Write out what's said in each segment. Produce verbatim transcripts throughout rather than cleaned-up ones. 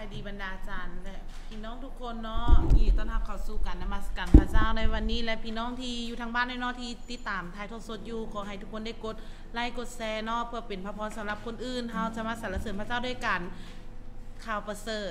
ายดีบรรดาจารย์และพี่น้องทุกคนเนาะยินดีต้อนรับเข้าสู่การนมัสการพระเจ้าในวันนี้และพี่น้องที่อยู่ทางบ้านในเนาะที่ติดตามถ่ายทอดสดอยู่ขอให้ทุกคนได้กดไลค์กดแชร์เนาะเพื่อเป็นพระพรสำหรับคนอื่นเฮาจะมาสรรเสริญพระเจ้าด้วยกันข่าวประเสริฐ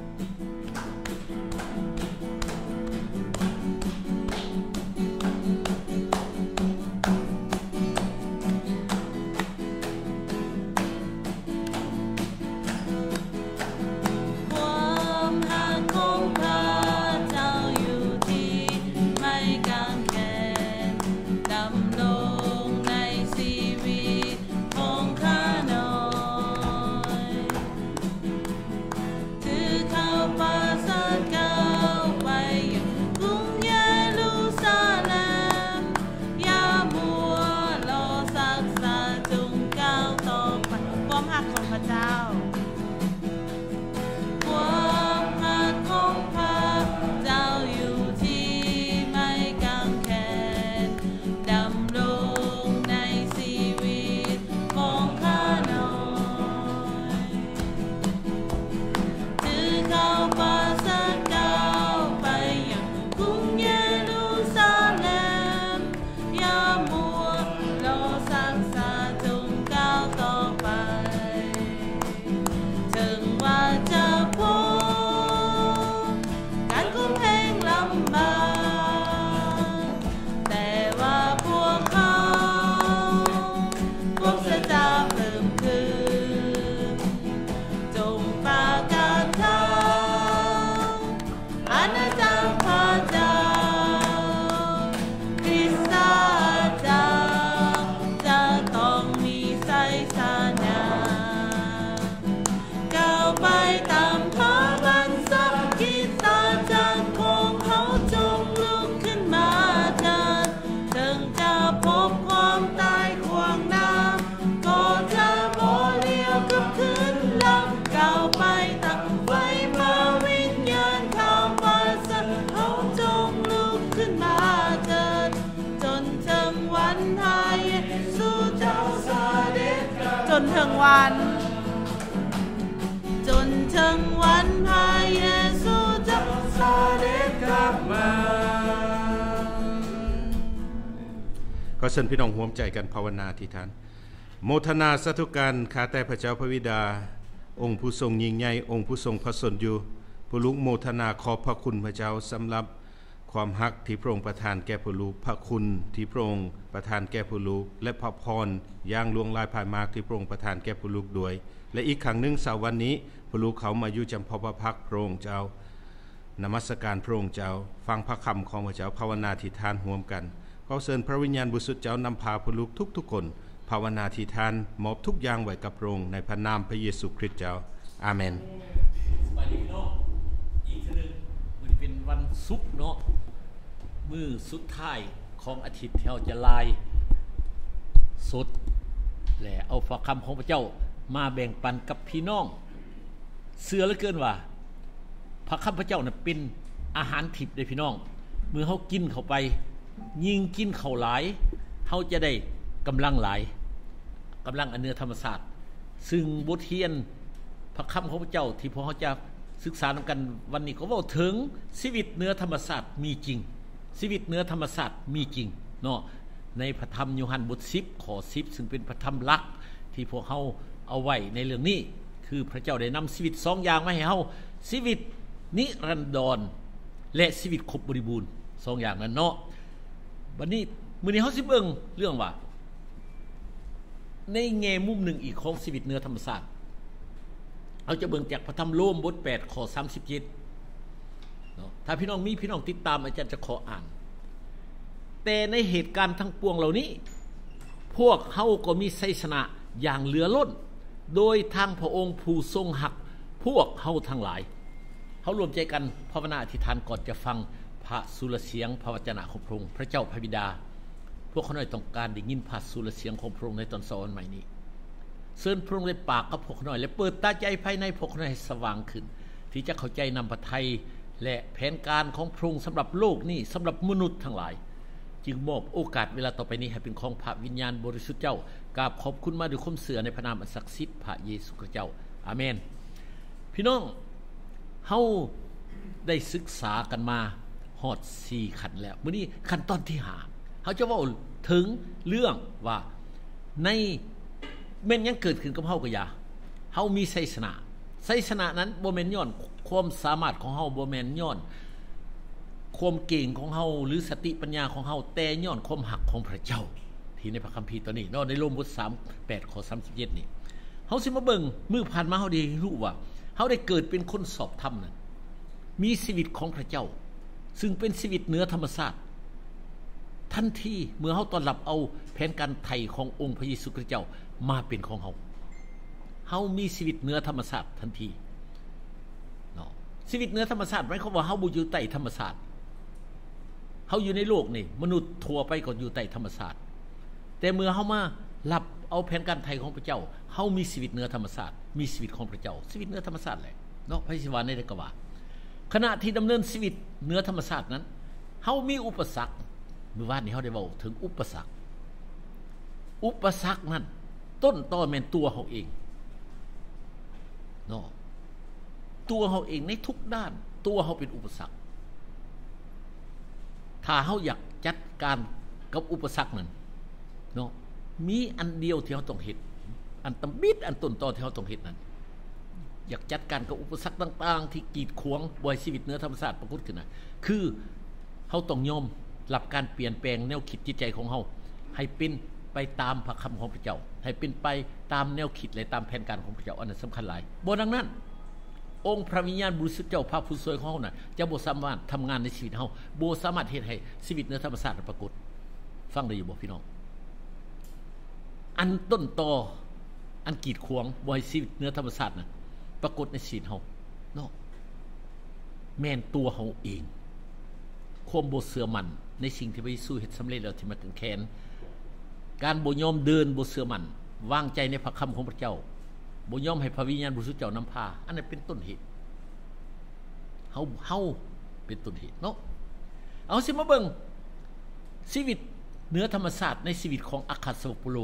จนถึงวันจนถึงวันพระเยซูจะเสด็จกลับมาก็เชิญพี่น้องร่วมใจกันภาวนาที่ท่านโมทนาสาธุการข้าแต่พระเจ้าพระบิดาองค์ผู้ทรงยิ่งใหญ่องค์ผู้ทรงพระชนอยู่ผู้ลูกโมทนาขอบพระคุณพระเจ้าสำหรับความฮักที่พระองค์ประทานแก่ผู้ลูกพระคุณที่พระองค์ประทานแก่ผู้ลูกและพระพรอย่างล่วงลายภายมากที่พระองค์ประทานแก่ผู้ลูกด้วยและอีกครั้งหนึ่งเสาร์วันนี้ผู้ลูกเขามาอยู่จำพพระพักพระองค์เจ้านมัสการพระองค์เจ้าฟังพระคำของพระเจ้าภาวนาที่ทานร่วมกันขอเชิญพระวิญญาณบริสุทธิ์เจ้านำพาผู้ลูกทุกๆคนภาวนาที่ทานมอบทุกอย่างไว้กับพระองค์ในพระนามพระเยซูคริสต์เจ้าอาเมนสวัสดีพี่น้องอีกทีนึงมันเป็นวันศุกร์เนาะมือสุดท้ายของอาทิตย์ที่เราจะลายสดและเอาพระคำของพระเจ้ามาแบ่งปันกับพี่น้องเชื่อเหลือเกินว่าพระคำพระเจ้าเนี่ยเป็นอาหารทิพย์เลยพี่น้องเมื่อเขากินเข้าไปยิ่งกินเข้าหลายเขาจะได้กำลังหลายกำลังอันเนื้อธรรมศาสตร์ซึ่งบทเรียนพระคำของพระเจ้าที่พวกเขาจะศึกษานำกันวันนี้ก็ว่าถึงชีวิตเนื้อธรรมศาสตร์มีจริงชีวิตเนื้อธรรมศาสตร์มีจริงเนาะในพระธรรมโยฮันบทสิบข้อสิบซึ่งเป็นพระธรรมหลักที่พวกเขาเอาไว้ในเรื่องนี้คือพระเจ้าได้นำชีวิตสองอย่างมาให้เฮาชีวิตนิรันดรและชีวิตครบบริบูรณ์สองอย่างนั้นเนาะวันนี้มื้อนี้เฮาสิเบิ่งเรื่องว่าในแง่มุมหนึ่งอีกของชีวิตเนื้อธรรมศาสตร์เราจะเบิ่งจากพระธรรมโรมบทแปดข้อสามสิบเจ็ดเนาะถ้าพี่น้องมีพี่น้องติดตามอาจารย์จะขออ่านแต่ในเหตุการณ์ทั้งปวงเหล่านี้พวกเฮาก็มีชัยชนะอย่างเหลือล้นโดยทางพระองค์ผู้ทรงหักพวกเฮาทั้งหลายเฮารวมใจกันภาวนาอธิษฐานก่อนจะฟังพระสุรเสียงพระวจนะของพระองค์พระเจ้าพระบิดาพวกเขาหน่อยต้องการได้ยินพระสุรเสียงของพระองค์ในตอนสวรรค์ใหม่นี้เชิญพระองค์ได้ปากกับพวกเขาหน่อยและเปิดตาใจภายในพวกเขาหน่อยให้สว่างขึ้นที่จะเข้าใจนำพระทัยและแผนการของพระองค์สำหรับโลกนี้สำหรับมนุษย์ทั้งหลายจึงมอบโอกาสเวลาต่อไปนี้ให้เป็นของพระวิญญาณบริสุทธิ์เจ้ากราบขอบคุณมาด้วยความเสื่อในพระนามอันศักดิ์สิทธิ์พระเยซูคริสต์เจ้าอาเมนพี่น้องเฮาได้ศึกษากันมาฮอดสี่ขั้นแล้วมื้อนี้ขั้นตอนที่ห้าเฮาจะเว้าถึงเรื่องว่าในแม่นยังเกิดขึ้นกับเฮาก็อย่าเฮามีไสชนะไสชนะนั้นบ่แม่นย้อนความสามารถของเฮาบ่แม่นย้อนความเก่งของเฮาหรือสติปัญญาของเฮาแต่ย้อนความหักของพระเจ้าที่ในพระคัมภีร์ตัวนี้เนาะในโรมบทสามสิบแปดข้อสามสิบเจ็ดนี่เฮาสิมาเบิ่งมื้อผ่านมาเฮาได้รู้ว่าเฮาได้เกิดเป็นคนสอบธรรมนั้นมีชีวิตของพระเจ้าซึ่งเป็นชีวิตเหนือธรรมชาติทันทีเมื่อเฮาต้อนรับเอาแผนการไถ่ขององค์พระเยซูคริสต์เจ้ามาเป็นของเฮาเฮามีชีวิตเหนือธรรมชาติทันทีเนาะชีวิตเหนือธรรมชาติหมายความว่าเฮาบ่อยู่ใต้ธรรมชาติเฮาอยู่ในโลกนี่มนุษย์ทั่วไปก็อยู่ใต้ธรรมชาติแต่เมื่อเฮามารับเอาแผนการไถ่ของพระเจ้าเฮามีชีวิตเหนือธรรมชาติมีชีวิตของพระเจ้าชีวิตเหนือธรรมชาติแหละเนาะพระสิวาในได้ก็ว่าขณะที่ดำเนินชีวิตเหนือธรรมชาตินั้นเฮามีอุปสรรคเมื่อวานนี้เฮาได้เว้าถึงอุปสรรคอุปสรรคนั้นต้นตอแม่นตัวเฮาเองเนาะตัวเฮาเองในทุกด้านตัวเฮาเป็นอุปสรรคถ้าเฮาอยากจัดการกับอุปสรรคนั้นเนาะมีอันเดียวที่เฮาต้องเฮ็ดอันตำบิดอันต้นตอที่เฮาต้องเฮ็ดนั้นอยากจัดการกับอุปสรรคต่างๆที่กีดขวางบ่ให้ชีวิตเหนือธรรมชาติปรากฏขึ้นน่ะคือเฮาต้องยอมรับการเปลี่ยนแปลงแนวคิดจิตใจของเฮาให้เป็นไปตามพระคำของพระเจ้าให้เป็นไปตามแนวคิดและตามแผนการของพระเจ้าอันนั้นสำคัญหลายบ่ดังนั้นองค์พระวิญญาณบริสุทธิ์เจ้าพระผู้ช่วยของเฮาน่ะจะบ่สามารถทำงานในชีวิตเฮาบ่สามารถเฮ็ดให้ชีวิตเหนือธรรมชาติปรากฏฟังได้อยู่บ่พี่น้องอันต้นตออันกีดขวางบ่ให้ชีวิตเหนือธรรมชาติน่ะปรากฏในชีวิตเฮาเนาะแม่นตัวเฮาเองความบ่เชื่อมั่นในสิ่งที่พระเยซูเฮ็ดสำเร็จแล้วที่มาถึงแขนการบ่ยอมเดินบ่เชื่อมั่นวางใจในพระคำของพระเจ้าบ่ยอมให้พระวิญญาณบริสุทธิ์เจ้านำพาอันนั้นเป็นต้นเหตุเฮาเฮาเป็นต้นเหตุเนาะเอาสิมาเบิ่งชีวิตเหนือธรรมชาติในชีวิตของอาคาโซโปโล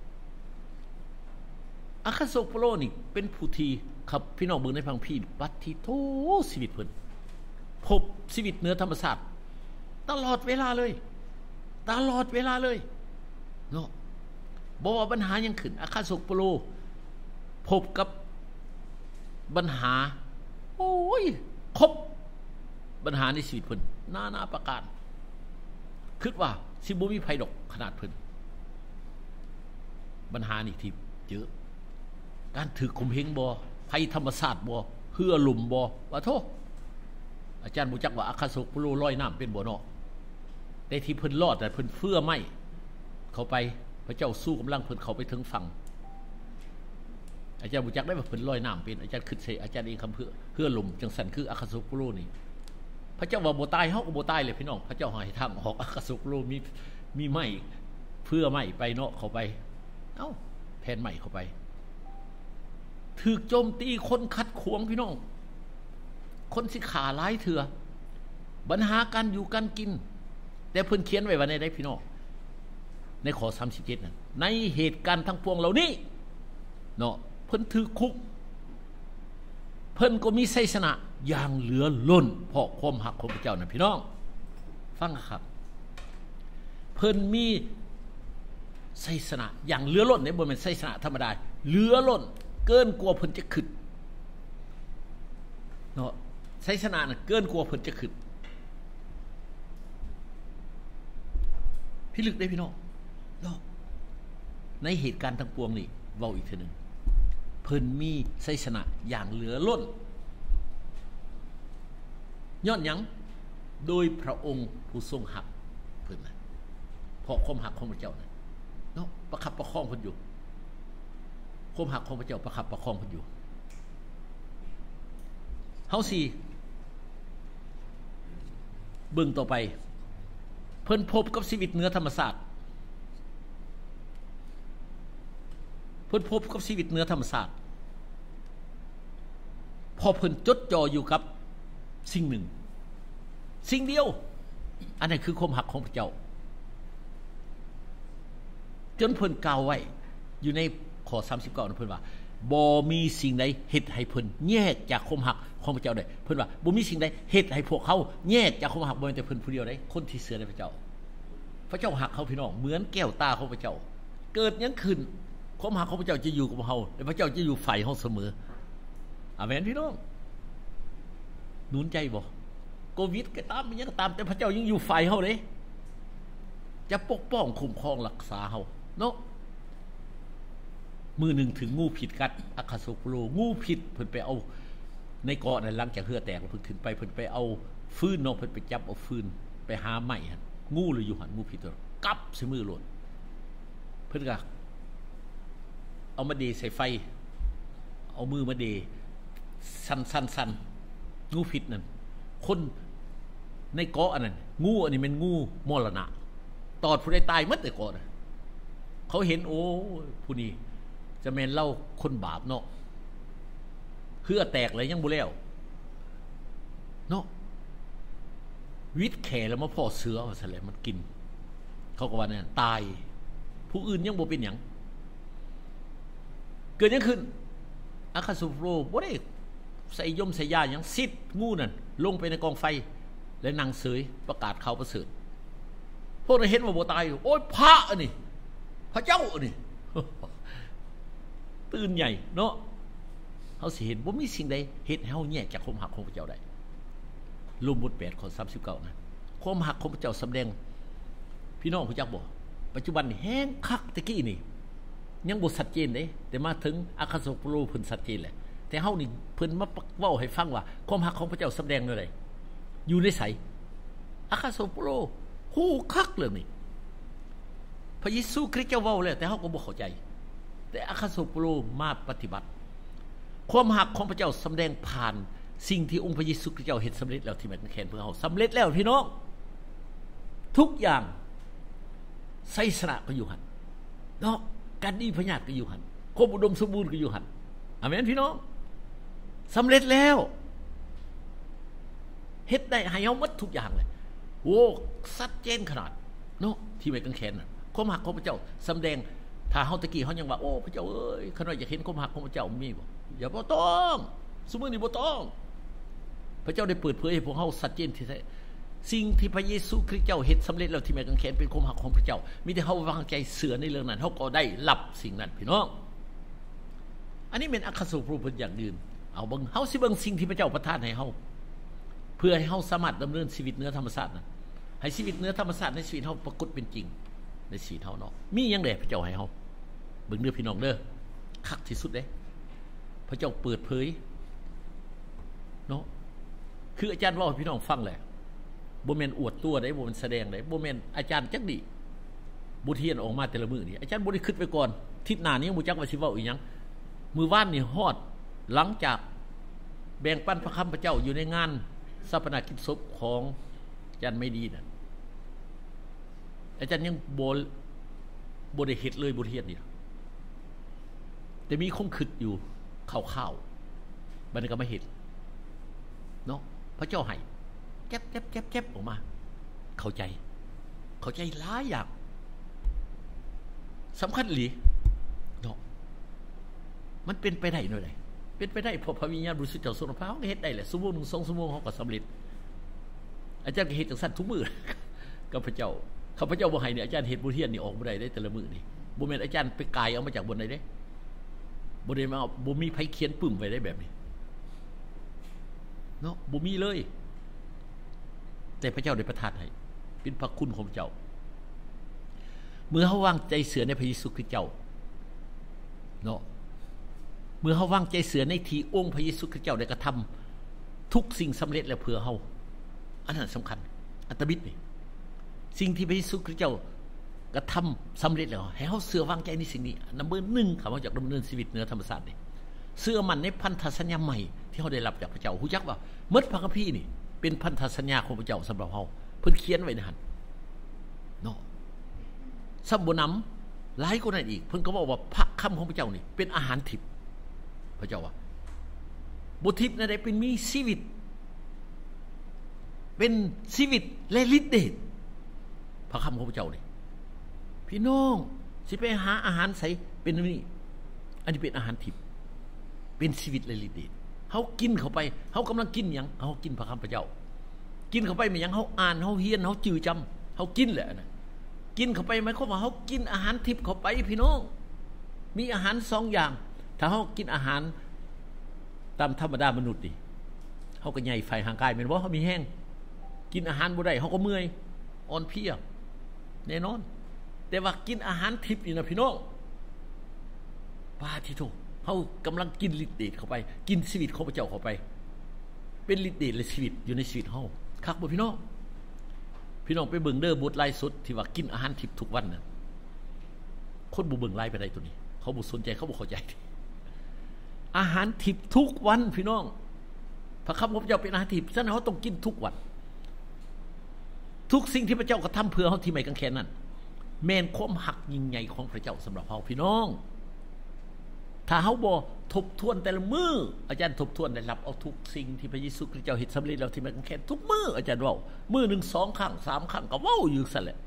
อาคาโซโปโลนี่เป็นผู้ที่ครับพี่น้องเบิ่งในพังพี่ปัตติโตชีวิตเพิ่นพบชีวิตเหนือธรรมชาติตลอดเวลาเลยตลอดเวลาเลยเนาะบ่ว่าปัญหายังขึ้นอาคาโซโปโลพบกับปัญหาโอ้ยครบปัญหาในชีวิตเพิ่นนานาประการคิดว่าสิบ่มีภัยดอกขนาดเพิ่นปัญหานี่ที่เยอะการถือข่มเหงบ่ภัยธรรมชาติบ่เหือลมบ่ว่าโทอาจารย์บ่จักว่าอาคาโซโปโลลอยน้ำเป็นบ่เนาะแต่ที่เพิ่นรอดแต่เพิ่นเฟื้อไม้เข้าไปพระเจ้าสู้กำลังเพิ่นเข้าไปถึงฝั่งอาจารย์บ่จักได้ว่าเพิ่นลอยน้ำเป็นอาจารย์คิดใส่อาจารย์เองคำเพื่อเพื่อลมจังซั่นคืออาคาโซโปโลนี่พระเจ้าว่าบ่ตายเฮาก็บ่ตายเลยพี่น้องพระเจ้าให้ทางออกอาคาโซโปโลมีมีไม้เพื่อไม้ไปเนาะเข้าไปเอ้าแผ่นไม้เข้าไปถูกโจมตีคนขัดขวางพี่น้องคนสิขาหลายเถื่อปัญหาการอยู่การกินแต่เพิ่นเขียนไว้ว่าในใดพี่น้องในข้อสามสิบเจ็ดนั่นในเหตุการณ์ทั้งปวงเหล่านี้เนาะเพิ่นถือคุกเพิ่นก็มีชัยชนะอย่างเหลือล้นเพราะความหักของพระเจ้านะพี่น้องฟังครับเพิ่นมีชัยชนะอย่างเหลือล้นเนี่ยบ่แม่นชัยชนะธรรมดาเหลือล้นเกินกว่าเพิ่นจะคิดเนาะชัยชนะน่ะเกินกว่าเพิ่นจะคิดพี่ลึกได้พี่น้องเนาะในเหตุการณ์ทั้งปวงนี่เว้าอีกทีนึงเพิ่นมีชัยชนะอย่างเหลือล้นย้อนหยังโดยพระองค์ผู้ทรงหักเพิ่นน่ะเพราะความหักของพระเจ้าน่ะเนาะประคับประคองเพิ่นอยู่ความหักของพระเจ้าประคับประคองเพิ่นอยู่เฮาสิเบิ่งต่อไปเพิ่นพบกับชีวิตเหนือธรรมชาติเพิ่นพบกับชีวิตเหนือธรรมชาติพอเพิ่นจดจ่ออยู่กับสิ่งหนึ่งสิ่งเดียวอันนั้นคือความหักของพระเจ้าจนเพิ่นกล่าวไว้อยู่ในข้อสามสิบเก้านั่นเพิ่นว่าบ่มีสิ่งใดเฮ็ดให้เพิ่นแยกจากความหักของพระเจ้าได้เพิ่นว่าบ่มีสิ่งใดเฮ็ดให้พวกเขาแยกจากความหักบ่แม่นแต่เพิ่นผู้เดียวได้คนที่เชื่อในพระเจ้าพระเจ้าหักเขาพี่น้องเหมือนแก้วตาของพระเจ้าเกิดหยังขึ้นความหักของพระเจ้าจะอยู่กับเฮาและพระเจ้าจะอยู่ฝ่ายเฮาเสมออาเมนพี่น้องหนุนใจบ่โควิดก็ตามยังก็ตามแต่พระเจ้ายังอยู่ฝ่ายเฮาเด้จะปกป้องคุ้มครองรักษาเฮาเนาะมือหนึ่งถึงงูผิดกัดอาคาโซโปโลงูผิดเพิ่นไปเอาในเกาะนั้นหลังจากเหือแตกเพิ่นขึ้นไปเพิ่นไปเอาฟืนเนาะเพิ่นไปจับเอาฟืนไปหาไม้หั่นงูเลยอยู่หั่นงูผิดตัวกับใส่มือโลดเพิ่นก็เอามาเดใส่ไฟเอามือมาเดสั่นๆๆงูผิดนั่นคนในเกาะอันนั้นงูอันนี้เป็นงูมรณะตอดผู้ใดตายหมดแต่เกาะน่ะเขาเห็นโอ้ผู้นี้จะแม่นเล่าคนบาปเนาะเหือแตกเลยยังบ่แล้วเนาะวิทย์แขแล้วมาพ่อเสือว่าซั่นแหละมันกินเขาก็ว่านั่นตายผู้อื่นยังบ่เป็นหยังเกิดหยังขึ้นอาคาซูโฟรบ่ได้ใส่ยมใส่ยาหยังซิดงูนั่นลงไปในกองไฟและนางเสยประกาศข่าวประเสริฐพวกนั้นเห็นว่าบ่ตายโอ้ยพระอันนี้พระเจ้าอันนี้ตื่นใหญ่เนาะเฮาสิเห็นบ่มีสิ่งใดเฮ็ดให้เฮาแยกจากความหักของพระเจ้าได้โรมบทแปดข้อสามสิบเก้านะความหักของพระเจ้าสำแดงพี่น้องรู้จักบ่ปัจจุบันนี่แห้งคักตะกี้นี่ยังบ่ชัดเจนเด้แต่มาถึงอาคาโซโปโลเพิ่นชัดเจนแหละแต่เฮานี่เพิ่นมาเว้าให้ฟังว่าความหักของพระเจ้าสำแดงแนวใดอยู่ในไสอาคาโซโปโลฮู้คักเรื่องนี้พระเยซูคริสต์เจ้าเว้าแล้วแต่เฮาก็บ่เข้าใจแต่อาคาโซโปโลมาปฏิบัติความหักของพระเจ้าสำแดงผ่านสิ่งที่องค์พระเยซูคริสต์เจ้าเฮ็ดสำเร็จแล้วที่แม่นแคนเพื่อเฮาสำเร็จแล้วพี่น้องทุกอย่างไสยสนะก็อยู่หั่นเนาะการดีพญาติก็อยู่หั่นความอุดมสมบูรณ์ก็อยู่หั่นอาเมนพี่น้องสำเร็จแล้วเฮ็ดได้ให้เฮาหมดทุกอย่างเลยโอ้ชัดเจนขนาดเนาะที่แม่นแคนน่ะความหักของพระเจ้าสำแดงถ้าเฮาตะกี้เฮายังว่าโอ้พระเจ้าเอ้ยข้าน้อยอยากเห็นความหักของพระเจ้ามีบ่อย่าบ่ต้องซุมื้อนี้บ่ต้องพระเจ้าได้เปิดเผยให้พวกเฮาชัดเจนที่แท้สิ่งที่พระเยซูคริสต์เจ้าเฮ็ดสำเร็จแล้วที่แม่กังแขนเป็นความหักของพระเจ้ามีแต่เฮาวางใจเสือในเรื่องนั้นเฮาก็ได้รับสิ่งนั้นพี่น้องอันนี้เป็นอัครสูปรูปอย่างอื่นเอาเบิ่งเฮาสิเบิ่งสิ่งที่พระเจ้าประทานให้เฮาเพื่อให้เฮาสามารถดำเนินชีวิตเหนือธรรมชาตินั้นให้ชีวิตเหนือธรรมชาติในชีวิตเฮาปรากฏเป็นจริงในชีวิตเฮาเนาะมีหยังแด่พระเจ้าให้เฮาเบิ่งเด้อพี่น้องเด้อคักที่สุดเด้พระเจ้าเปิดเผยเนาะคืออาจารย์เว้าให้พี่น้องฟังแหละบ่แม่นอวดตัวได้บ่แม่นแสดงได้บ่แม่นอาจารย์จักดิบ่เทียนออกมาแต่ละมื้อนี่อาจารย์บ่ได้คิดไว้ก่อนทิศหน้านี้บ่จักว่าสิเว้าอีหยังมื้อวานนี่ฮอดหลังจากแบ่งปันพระคำพระเจ้าอยู่ในงานศาปนกิจศพของอาจารย์ไม่ดีนั่นอาจารย์ยังบ่บ่ได้เฮ็ดเลยบ่เทียนนี่แต่มีคงคิดอยู่คร่าวๆบัดนี้ก็มาเฮ็ดเนาะพระเจ้าให้แจ๊บๆๆๆออกมาเข้าใจเข้าใจหลายอย่างสำคัญอีหลีเนาะมันเป็นไปได้หน่อยใดเป็นไปได้เพราะพระวิญญาณบริสุทธิ์เจ้าทรงพาเฮาเฮ็ดได้แหละชั่วโมงหนึ่ง สองชั่วโมงเฮาก็สำเร็จอาจารย์ก็เฮ็ดจังซั่นทุกมื้อกับพระเจ้าข้าพเจ้าบ่ให้เนี่ยอาจารย์เฮ็ดบ่เทียนนี่ออกบ่ได้ได้แต่ละมื้อนี่บ่แม่นอาจารย์ไปกายเอามาจากบนใดเด้บ่ได้มาบ่มีไผเขียนปึ้มไว้ได้แบบนี้เนาะบ่มีเลยแต่พระเจ้าได้ประทานให้เป็นพระคุณของเจ้าเมื่อเฮาวางใจเสือในพระเยซูคริสต์เจ้าเนาะเมื่อเฮาวางใจเสือในที่องค์พระเยซูคริสต์เจ้าได้กระทำทุกสิ่งสำเร็จแล้วเพื่อเฮาอันนั้นสำคัญอัตบิดนี่สิ่งที่พระเยซูคริสต์เจ้ากระทำสำเร็จแล้วให้เฮาเสือวางใจในสิ่งนี้นัมเบอร์หนึ่งคำว่าจากดำเนินชีวิตเหนือธรรมชาตินี่เชื่อมั่นในพันธสัญญาใหม่ที่เฮาได้รับจากพระเจ้าฮู้จักว่าหมดพระคัมภีร์นี่เป็นพันธสัญญาของพระเจ้าสำหรับเฮาเพิ่นเขียนไว้ในหั่นเนาะซับบนำหลายกว่านั้นอีกเพิ่นก็บอกว่าพระคำของพระเจ้านี่เป็นอาหารทิพย์พระเจ้าว่าบ่ทิพย์นั่นได้เป็นมีชีวิตเป็นชีวิตและฤทธิ์เดชพระคำของพระเจ้านี่พี่น้องสิไปหาอาหารใส่เป็นนี่อันนี้เป็นอาหารทิพย์เป็นชีวิตและฤทธิ์เดชเฮากินเข้าไปเฮากำลังกินหยังเฮากินพระคำพระเจ้ากินเข้าไปมีหยังเฮาอ่านเฮาเรียนเฮาจื้อจำเฮากินแหละนะกินเข้าไปหมายความว่าเฮากินอาหารทิพย์เข้าไปพี่น้องมีอาหารสองอย่างถ้าเฮากินอาหารตามธรรมดามนุษย์นี่เฮาก็ใหญ่ไฟห่างกายแม่นบ่เฮามีแห้งกินอาหารบ่ได้เฮาก็เมื่อยอ่อนเพลียแน่นอนแต่ว่ากินอาหารทิพย์นี่นะพี่น้องปาทิโตเฮากำลังกินฤทธิ์เดชเข้าไปกินชีวิตของพระเจ้าเข้าไปเป็นฤทธิ์เดชและชีวิตอยู่ในชีวิตเฮาคักบ่พี่น้องพี่น้องไปเบิ่งเด้อบทไลฟ์สดที่ว่ากินอาหารทิพย์ทุกวันน่ะคนบ่เบิ่งไลฟ์ไปได้ตัวนี้เขาบ่สนใจเขาบ่เข้าใจอาหารทิพย์ทุกวันพี่น้องพระคำของพระเจ้าเป็นอาหารทิพย์ฉะนั้นเฮาต้องกินทุกวันทุกสิ่งที่พระเจ้ากระทำเพื่อเฮาที่ไม้กางเขนนั้นแม่นความหักยิ่งใหญ่ของพระเจ้าสำหรับเฮาพี่น้องถ้าเฮาบ่ทบทวนแต่ละมื้ออาจารย์ทบทวนได้รับเอาทุกสิ่งที่พระเยซูคริสต์เจ้าเฮ็ดสำเร็จแล้วที่ไม้กางเขนทุกมื้ออาจารย์เว้ามื้อนึงสองครั้งสามครั้งก็เว้าอยู่ซั่นแหละ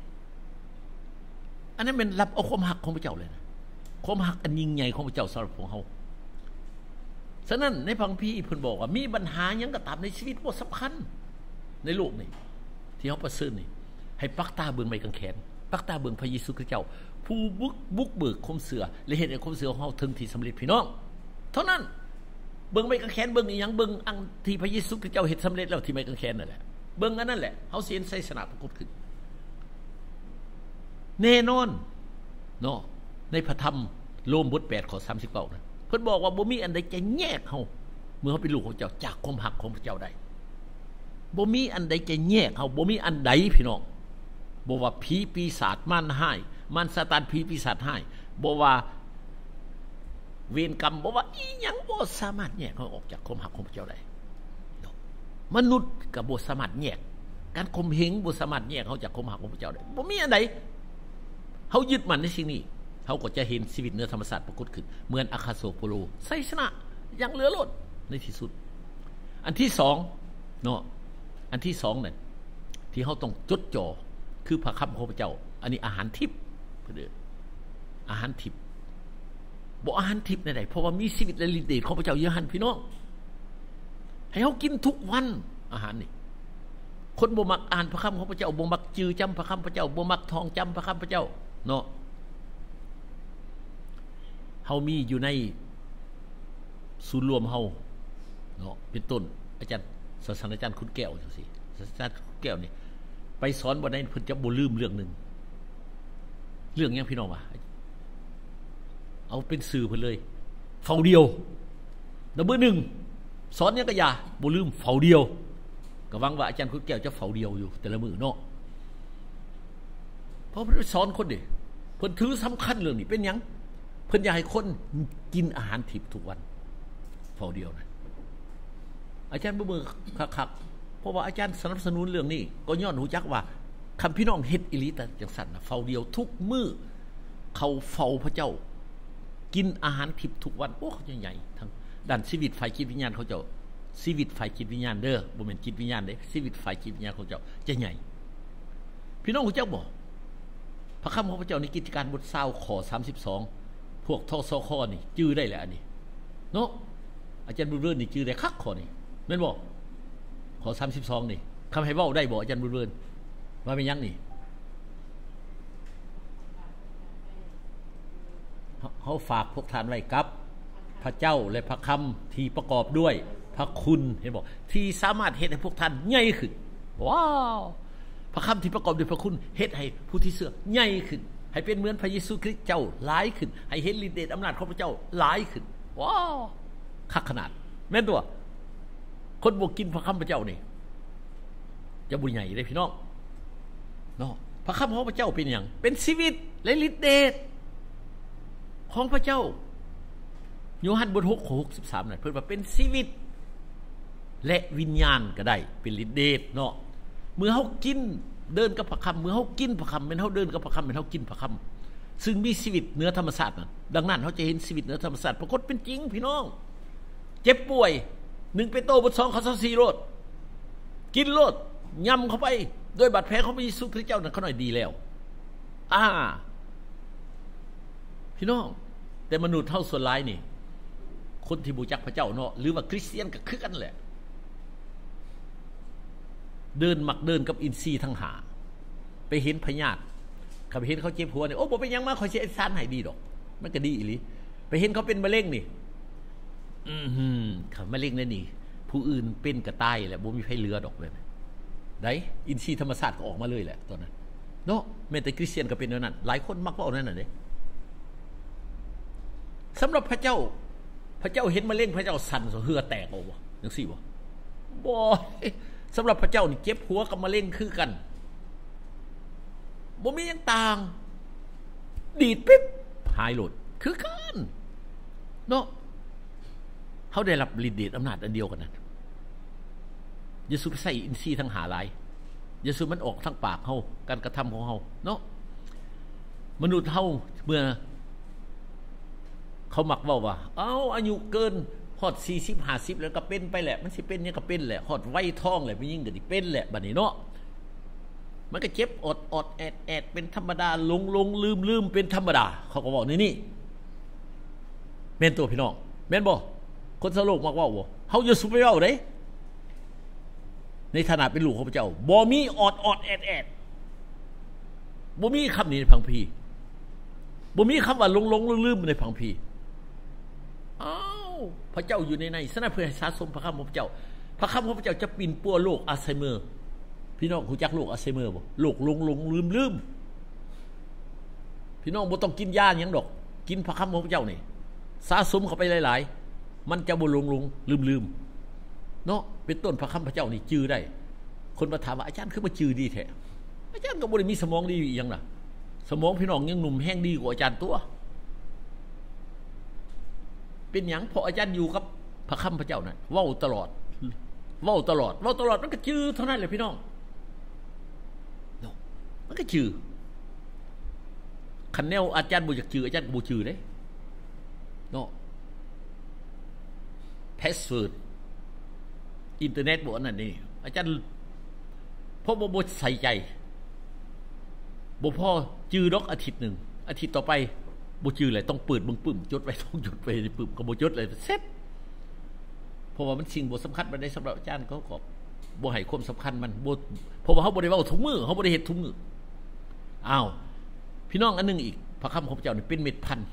อันนั้นเป็นรับเอาความหักของพระเจ้าเลยนะความหักอันยิ่งใหญ่ของพระเจ้าสำหรับพวกเฮาฉะนั้นในพระคัมภีร์เพิ่นบอกว่ามีปัญหาหยังก็ตามในชีวิตบ่สำคัญในโลกนี้ที่เฮาประเสริฐนี่ให้ปักตาเบิ่งไม้กางเขนปักตาเบิ่งพระเยซูคริสต์เจ้าผู้บุกบุกเบิกความเสื่อและเฮ็ดให้ความเสื่อของเฮาถึงที่สำเร็จพี่น้องเท่านั้นเบิ่งไม้กางเขนเบิ่งอีหยังเบิ่งอันที่พระเยซูคริสต์เจ้าเฮ็ดสำเร็จแล้วที่ไม้กางเขนนั่นแหละเบิ่งอันนั้นแหละเฮาสิเห็นชัยชนะปรากฏขึ้นแน่นอนเนาะในพระธรรมโรมบทแปดข้อสามสิบเก้านะเพิ่นบอกว่าบ่มีอันใดจะแยกเฮาเมื่อเฮาเป็นลูกของเจ้าจากความรักของพระเจ้าได้บ่มีอันใดจะแยกเฮาบ่มีอันใดพี่น้องบ่ว่าผีปีศาจมารร้ายมารซาตานผีปีศาจร้ายบ่ว่าเวรกรรมบ่ว่าอีหยังบ่สามารถแยกเฮาออกจากความรักของพระเจ้าได้มนุษย์ก็บ่สามารถแยกการข่มเหงบ่สามารถแยกเฮาจากความรักของพระเจ้าได้บ่มีอันใดเฮายึดมั่นในสิ่งนี้เฮาก็จะเห็นชีวิตเหนือธรรมชาติปรากฏขึ้นเหมือนอาคาโซโปโลชัยชนะอย่างเหลือล้นในที่สุดอันที่สองเนาะอันที่สองนั่นที่เฮาต้องจดจ่อคือพระคำของพระเจ้าอันนี้อาหารทิพย์เพิ่นเอิ้นอาหารทิพย์บ่อาหารทิพย์ใดๆเพราะว่ามีชีวิตและฤทธิ์เดชของพระเจ้าอยู่หั่นพี่น้องให้เฮากินทุกวันอาหารนี่คนบ่มักอ่านพระคำของพระเจ้าบ่มักจื้อจำพระคำพระเจ้าบ่มักท่องจำพระคำพระเจ้าเนาะเฮามีอยู่ในศูนย์รวมเฮาเนาะเป็นต้นอาจารย์ศาสตราจารย์คุณแก้วจังซี่ศาสตราจารย์คุณแก้วนี่ไปสอนบ่ได้เพิ่นจะบ่ลืมเรื่องนึงเรื่องหยังพี่น้องว่าเอาเป็นสื่อเพิ่นเลยเฝ้าเดียวแล้วมื้อนึงสอนหยังก็อย่าบ่ลืมเฝ้าเดียวก็หวังว่าอาจารย์คุณแก้วจะเฝ้าเดียวอยู่แต่ละมื้อเนาะเพราะเพิ่นสอนคนดิเพิ่นถือสำคัญเรื่องนี้เป็นหยังเพิ่นอยากให้คนกินอาหารทิพย์ทุกวันเฝ้าเดียวนะอาจารย์บ่มือคักๆเพราะว่าอาจารย์สนับสนุนเรื่องนี้ก็ย้อนรู้จักว่าคันพี่น้องเฮ็ดอีหลีแต่จังซั่นน่ะเฝ้าเดียวทุกมื้อเขาเฝ้าพระเจ้ากินอาหารทิพย์ทุกวันโอ้เขาใหญ่ๆทั้งด้านชีวิตฝ่ายจิตวิญญาณเขาเจ้าชีวิตฝ่ายจิตวิญญาณเด้อบ่แม่นจิตวิญญาณเด้ชีวิตฝ่ายจิตวิญญาณของเจ้าจะใหญ่พี่น้องรู้จักบ่พระคำของพระเจ้าในกิจการบทเศร้าข้อสามสิบสองพวกทศคนี่จื้อได้แหละอันนี้เนาะอาจารย์บุญเรือนนี่จื้อได้คักข้อนี่แม่นบ่ข้อสามสิบสองนี่คำให้เว้าได้บ่อาจารย์บุญเรือนว่าเป็นหยังนี่เฮาฝากพวกท่านไว้กับพระเจ้าและพระคำที่ประกอบด้วยพระคุณเห็นบ่ที่สามารถเฮ็ดให้พวกท่านใหญ่ขึ้นว้าวพระคำที่ประกอบด้วยพระคุณเฮ็ดให้ผู้ที่เชื่อใหญ่ขึ้นให้เป็นเหมือนพระเยซูคริสต์เจ้าหลายขึ้นให้เห็นฤทธิ์เดชอำนาจของพระเจ้าหลายขึ้นว้าวคักขนาดแม่นตัวคนบ่กินพระคำพระเจ้านี่จะบ่ใหญ่เด้พี่น้องเนาะพระคำของพระเจ้าเป็นหยังเป็นชีวิตและฤทธิ์เดชของพระเจ้าโยฮันบทหกข้อหกสิบสามนั่นเพิ่นว่าเป็นชีวิตและวิญญาณก็ได้เป็นฤทธิ์เดชเนาะเมื่อเฮากินเดินกับพระคำเมื่อเฮากินพระคำเป็นเฮาเดินกับพระคำเป็นเฮากินพระคำซึ่งมีชีวิตเหนือธรรมชาตินั่นดังนั้นเฮาจะเห็นชีวิตเหนือธรรมชาติปรากฏเป็นจริงพี่น้องเจ็บป่วยหนึ่งเปโตรบทสองข้อสิบสี่โลดกินโลดย่ำเข้าไปโดยบาดแผลของพระเยซูคริสต์เจ้านั้นเขาหน่อยดีแล้วอ่าพี่น้องแต่มนุษย์เฮาส่วนหลายนี่คนที่บูจักพระเจ้าเนาะหรือว่าคริสเตียนก็คือกันแหละเดินมักเดินกับอินทรีย์ทั้งหาไปเห็นพญาติเขาไปเห็นเขาเจ็บหัวเนี่ยโอ้บ่เป็นยังมาคอยสิไอ้ซานให้ดีดอกมันก็ดีอีหลีไปเห็นเขาเป็นมะเร็งนี่อือหือเขามะเร็งนั่นนี่ผู้อื่นเป็นก็ตายแหละบ่มีไผเหลือดอกเลยได้อินทรีย์ธรรมศาสตร์ก็ออกมาเลยแหละตอนนั้นเนาะแม้แต่คริสเตียนก็เป็นอย่างนั้นหลายคนมักเว้านั่นน่ะเด้สำหรับพระเจ้าพระเจ้าเห็นมะเร็งพระเจ้าสั่นเหือแตกเอาบ่จังซี่บ่บ่สำหรับพระเจ้านี่เจ็บหัวกับมะเร็งคือกันบ่มีหยังต่างดีดปิ๊บหายโลดคือกันเนาะเฮาได้รับฤทธิ์เดชอำนาจอันเดียวกันนั่นยะซูไปใส่อินทรีย์ทั้งหาหลายยะซูมันออกทั้งปากเฮาการกระทำของเฮาเนาะมนุษย์เฮาเมื่อเขามักเว้าว่าเอ้าอายุเกินฮอดสี่สิบ ห้าสิบแล้วก็เป็นไปแหละมันสิเป็นหยังก็เป็นแหละฮอดวัยทองแหละมันยิ่งก็สิเป็นแหละบัดนี้เนาะมันก็เจ็บอดอดแอดแอดเป็นธรรมดาลงลงลืมลืมเป็นธรรมดาเขาก็บอกนี่นี่แม่นตัวพี่น้องแม่นบ่คนสโลกมักเว้าบ่เฮาอย่าสุไปเว้าเด้ในฐานะเป็นลูกของพระเจ้าบ่มีอดอดแอดแอดบ่มีคำนี้ในพังพีบ่มีคำว่าลงลงลืมลืมในพังพีอ้าวพระเจ้าอยู่ในในสนะเพื่อให้สะสมพระคำของพระเจ้าพระคำของพระเจ้าจะปิ่นปัวโรคอัลไซเมอร์พี่น้องรู้จักโรคอัลไซเมอร์บ่โรคหลงหลงลืมลืมพี่น้องบ่ต้องกินยาหยังดอกกินพระคำของพระเจ้านี่สะสมเข้าไปหลายๆมันจะบ่หลงหลงลืมลืมเนาะเป็นต้นพระคำพระเจ้านี่จื้อได้คนมาถามว่าอาจารย์คือมาจื้อดีแท้อาจารย์ก็บ่ได้มีสมองดีอีหยังล่ะสมองพี่น้องยังหนุ่มแห้งดีกว่าอาจารย์ตัวเป็นหยังเพราะอาจารย์อยู่กับพระคำพระเจ้านั่นเว้าตลอดเว้าตลอดเว้าตลอดมันก็จื้อเท่านั้นแหละพี่น้องเนาะมันก็จื้อคันแนวอาจารย์บ่อยากจื้ออาจารย์ก็บ่จื้อเด้เนาะพาสเวิร์ดอินเทอร์เน็ตบ่อันนั้นนี่อาจารย์เพราะบ่บ่ใส่ใจบ่พอจื้อดอกอาทิตย์นึงอาทิตย์ต่อไปบ่จื้อเลยต้องเปิดเบิ่งปึ้มจดไว้ต้องจดไว้ในปึ้มก็บ่จดเลยเสร็จเพราะว่ามันสิ่งบ่สำคัญบ่ได้สำหรับอาจารย์เขาก็บ่ให้ความสำคัญมันบ่เพราะว่าเฮาบ่ได้เว้าทุกมื้อเฮาบ่ได้เฮ็ดทุกมื้ออ้าวพี่น้องอันนึงอีกพระคำของพระเจ้านี่เป็นเม็ดพันธุ์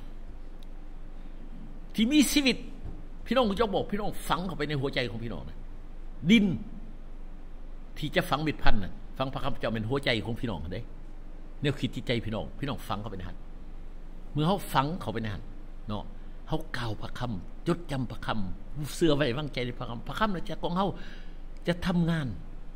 ที่มีชีวิตพี่น้องจะบอกพี่น้องฝังเข้าไปในหัวใจของพี่น้องนะดินที่จะฝังเม็ดพันธุ์น่ะฝังพระคำพระเจ้าเป็นหัวใจของพี่น้องเด้แนวคิดจิตใจพี่น้องพี่น้องฝังเข้าไปในหันเมื่อเฮาฝังเข้าไปในหันเนาะเฮากล่าวพระคำจดจำพระคำเสื่อไว้วางใจในพระคำพระคำน่ะจะของเฮาจะทำงาน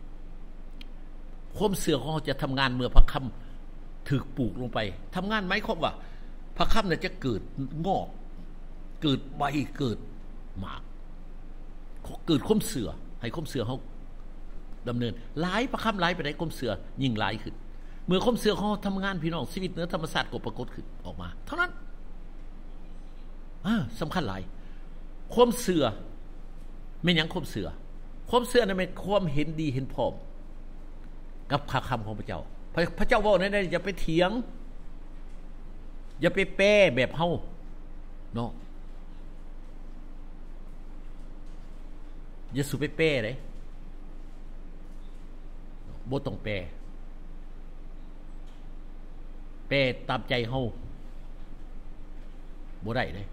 ความเสื่อของเฮาจะทำงานเมื่อพระคำถูกปลูกลงไปทำงานหมายความว่าพระคำน่ะจะเกิดงอกเกิดใบเกิดหมากเกิดความเสื่อให้ความเสื่อเขาดำเนินหลายประคำหลายไปได้ความเสื่อยิ่งหลายขึ้นเมื่อความเสื่อเขาทำงานพี่น้องชีวิตเนื้อธรรมศาสตร์ก็ปรากฏขึ้นออกมาเท่านั้นสำคัญหลายความเสื่อไม่ยังความเสื่อความเสื่อนั้นเป็นความเห็นดีเห็นพร้อมกับคำคำของพระเจ้าพระเจ้าบอกนั่นอย่าไปเถียงอย่าไปแป้แบบเฮาเนาะอย่าสุไปแป้เลยบ่ต้องแป้แป้ตามใจเฮาบ่ได้เลย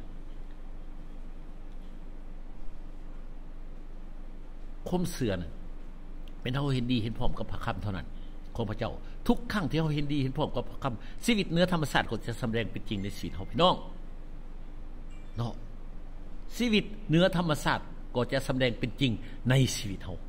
ความเสื่อนะเป็นเฮาเห็นดีเห็นพร้อมกับพระคำเท่านั้นของพระเจ้าทุกครั้งที่เฮาเห็นดีเห็นพร้อมกับพระคำชีวิตเนื้อธรรมศาสตร์ก็จะแสดงเป็นจริงในชีวิตเฮาพี่น้องเนาะชีวิตเนื้อธรรมศาสตร์ก็จะแสดงเป็นจริงในชีวิตเรา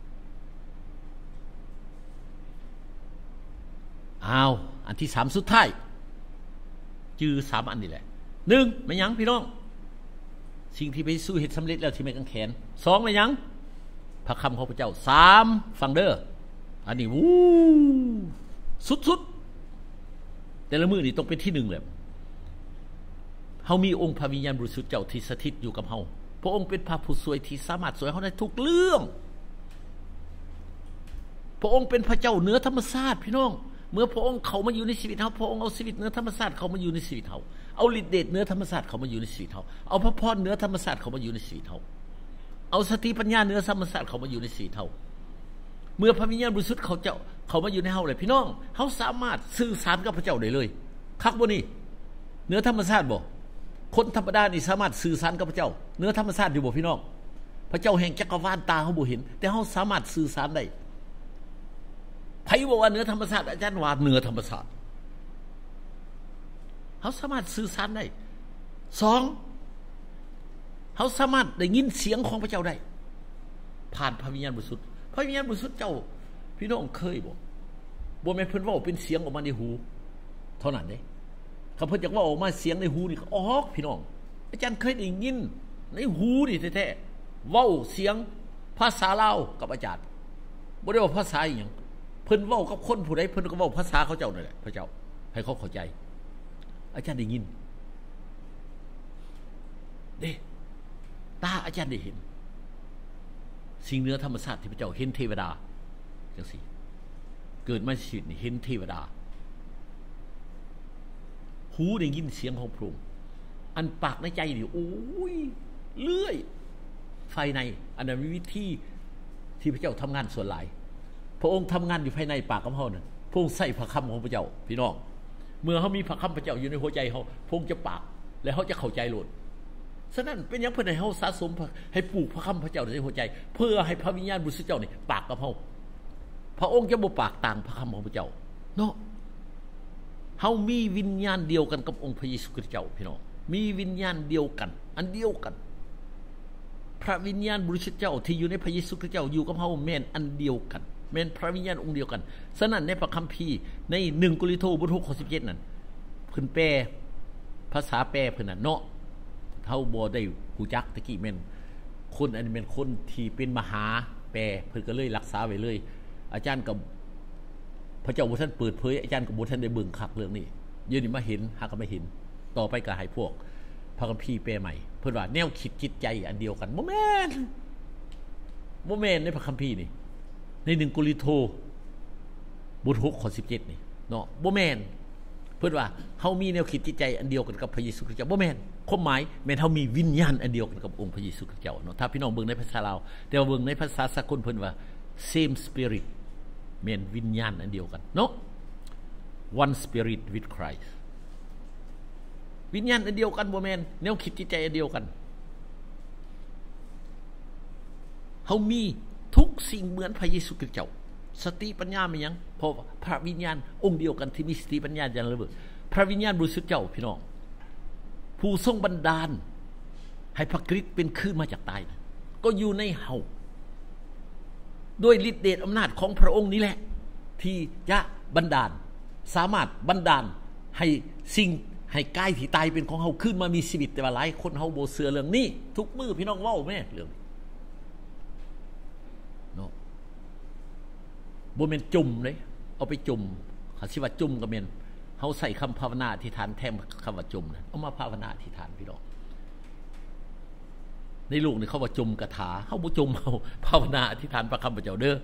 อ้าวอันที่สามสุดท้ายจื้อสามอันนี่แหละหนึ่งไม่ยั้งพี่น้องสิ่งที่ไปสู้เหตุสำเร็จแล้วที่ไม่กังแขนสองไม่ยั้งพระคำของพระเจ้าสามฟังเด้ออันนี้วู้สุดๆแต่ละมือนี่ต้องเป็นที่หนึ่งเลยเฮามีองค์พระวิญญาณบริสุทธิ์เจ้าที่สถิตอยู่กับเฮาพระองค์เป็นพระผู้สวยที่สามารถสวยเฮาได้ทุกเรื่องพระองค์เป็นพระเจ้าเหนือธรรมชาติพี่น้องเมื่อพระองค์เขามาอยู่ในชีวิตเฮาพระองค์เอาชีวิตเหนือธรรมชาติเขามาอยู่ในชีวิตเฮาเอาฤทธิ์เดชเหนือธรรมชาติเขามาอยู่ในชีวิตเฮาเอาพระพรเหนือธรรมชาติเขามาอยู่ในชีวิตเฮาเอาสติปัญญาเหนือธรรมชาติเขามาอยู่ในชีวิตเฮาเมื่อพระวิญญาณบริสุทธิ์เขาเจ้าเขามาอยู่ในเฮาเลยพี่น้องเฮาสามารถสื่อสารกับพระเจ้าได้เลยคักบ่นี่เหนือธรรมชาติบ่คนธรรมดานี่สามารถสื่อสารกับพระเจ้าเหนือธรรมชาติอยู่บ่พี่น้องพระเจ้าแห่งจักรวาลตาเฮาบ่เห็นแต่เฮาสามารถสื่อสารได้ไผบอกว่าเหนือธรรมชาติอาจารย์ว่าเหนือธรรมชาติเฮาสามารถสื่อสารได้สองเฮาสามารถได้ยินเสียงของพระเจ้าได้ผ่านพระวิญญาณบริสุทธิ์พระวิญญาณบริสุทธิ์เจ้าพี่น้องเคยบ่บ่แม่นเพิ่นเว้าเป็นเสียงออกมาในหูเท่านั้นเด้ถ้าเพิ่นอยากเว้าออกมาเสียงในหูนี่ก็ออกพี่น้องอาจารย์เคยได้ยินในหูนี่แท้ๆเว้าเสียงภาษาลาวกับอาจารย์บ่ได้ว่าภาษาอีหยังเพิ่นเว้ากับคนผู้ใดเพิ่นก็เว้าภาษาเขาเจ้านั่นแหละพระเจ้าให้เขาเข้าใจอาจารย์ได้ยินเด้ตาอาจารย์ได้เห็นสิ่งเหนือธรรมชาติที่พระเจ้าเห็นเทวดาจังซี่เกิดมาชีวิตนี่เห็นเทวดาหูได้ยินเสียงของพระองค์อันปากในใจนี่โอ้ยเลื่อยภายในอันนั้นมีวิธีที่พระเจ้าทำงานส่วนหลายพระองค์ทำงานอยู่ภายในปากของเฮานั่นพระองค์ใส่พระคำของพระเจ้าพี่น้องเมื่อเฮามีพระคำพระเจ้าอยู่ในหัวใจเฮาพระองค์จะปากและเฮาจะเข้าใจโลดฉะนั้นเป็นหยังเพิ่นให้เฮาสะสมให้ปลูกพระคำพระเจ้าในหัวใจเพื่อให้พระวิญญาณบริสุทธิ์เจ้านี่ปากกับเฮาพระองค์จะบ่ปากต่างพระคำของพระเจ้าเนาะเฮามีวิญญาณเดียวกันกับองค์พระเยซูคริสต์เจ้าพี่น้องมีวิญญาณเดียวกันอันเดียวกันพระวิญญาณบริสุทธิ์เจ้าที่อยู่ในพระเยซูคริสต์เจ้าอยู่กับเฮาแม่นอันเดียวกันแม่นพระวิญญาณองค์เดียวกันฉะนั้นในพระคัมภีร์ในหนึ่งโครินธ์บทหกข้อสิบเจ็ดนั่นเพิ่นแปลภาษาแปลเพิ่นน่ะเนาะเฮาบ่ได้ฮู้จักตะกี้แม่นคนอันนี้แม่นคนที่เป็นมหาแปลเพิ่นก็เลยรักษาไว้เลยอาจารย์ก็พระเจ้าบ่ทันเปิดเผยอาจารย์ก็บ่ทันได้เบิ่งคักเรื่องนี้เดี๋ยวนี้มาเห็นหาก็ไม่เห็นต่อไปก็ให้พวกพระคัมภีร์แปลใหม่เพิ่นว่าแนวคิดจิตใจอันเดียวกันบ่แม่นบ่แม่นในพระคัมภีร์นี่ในหนึ่งโครินธ์บทหกข้อสิบเจ็ดนี่เนาะบ่แม่นเพิ่นว่าเฮามีแนวคิดจิตใจอันเดียวกันกับพระเยซูคริสต์เจ้าบ่แม่นความหมายแม่นเฮามีวิญญาณอันเดียวกันกับองค์พระเยซูคริสต์เจ้าเนาะถ้าพี่น้องเบิ่งในภาษาลาวแต่ว่าเบิ่งในภาษาสากลเพิ่นว่า same spirit แม่นวิญญาณอันเดียวกันเนาะ one spirit with Christ วิญญาณอันเดียวกันบ่แม่นแนวคิดจิตใจอันเดียวกันเฮามีทุกสิ่งเหมือนพระเยซูคริสต์เจ้าสติปัญญามีหยังเพราะพระวิญญาณองค์เดียวกันที่มีสติปัญญาอย่างระเบิดพระวิญญาณบริสุทธิ์เจ้าพี่น้องผู้ทรงบันดาลให้พระคริสต์เป็นขึ้นมาจากตายก็อยู่ในเฮาด้วยฤทธิ์เดชอำนาจของพระองค์นี้แหละที่จะบันดาลสามารถบันดาลให้สิ่งให้กายที่ตายเป็นของเฮาขึ้นมามีชีวิตแต่ว่าหลายคนเฮาบ่เชื่อเรื่องนี้ทุกมื้อพี่น้องเว้าแม่เรื่องเนาะบ่แม่นจุ่มเลยเอาไปจุ่มเขาสิว่าจุ่มก็แม่นเฮาใส่คำภาวนาอธิษฐานแทนคำว่าจุ่มนะเอามาภาวนาอธิษฐานพี่น้องในโลกนี่เขาว่าจุ่มกถาเฮาบ่จุ่มเฮาภาวนาอธิษฐานพระคำพระเจ้าเด้อ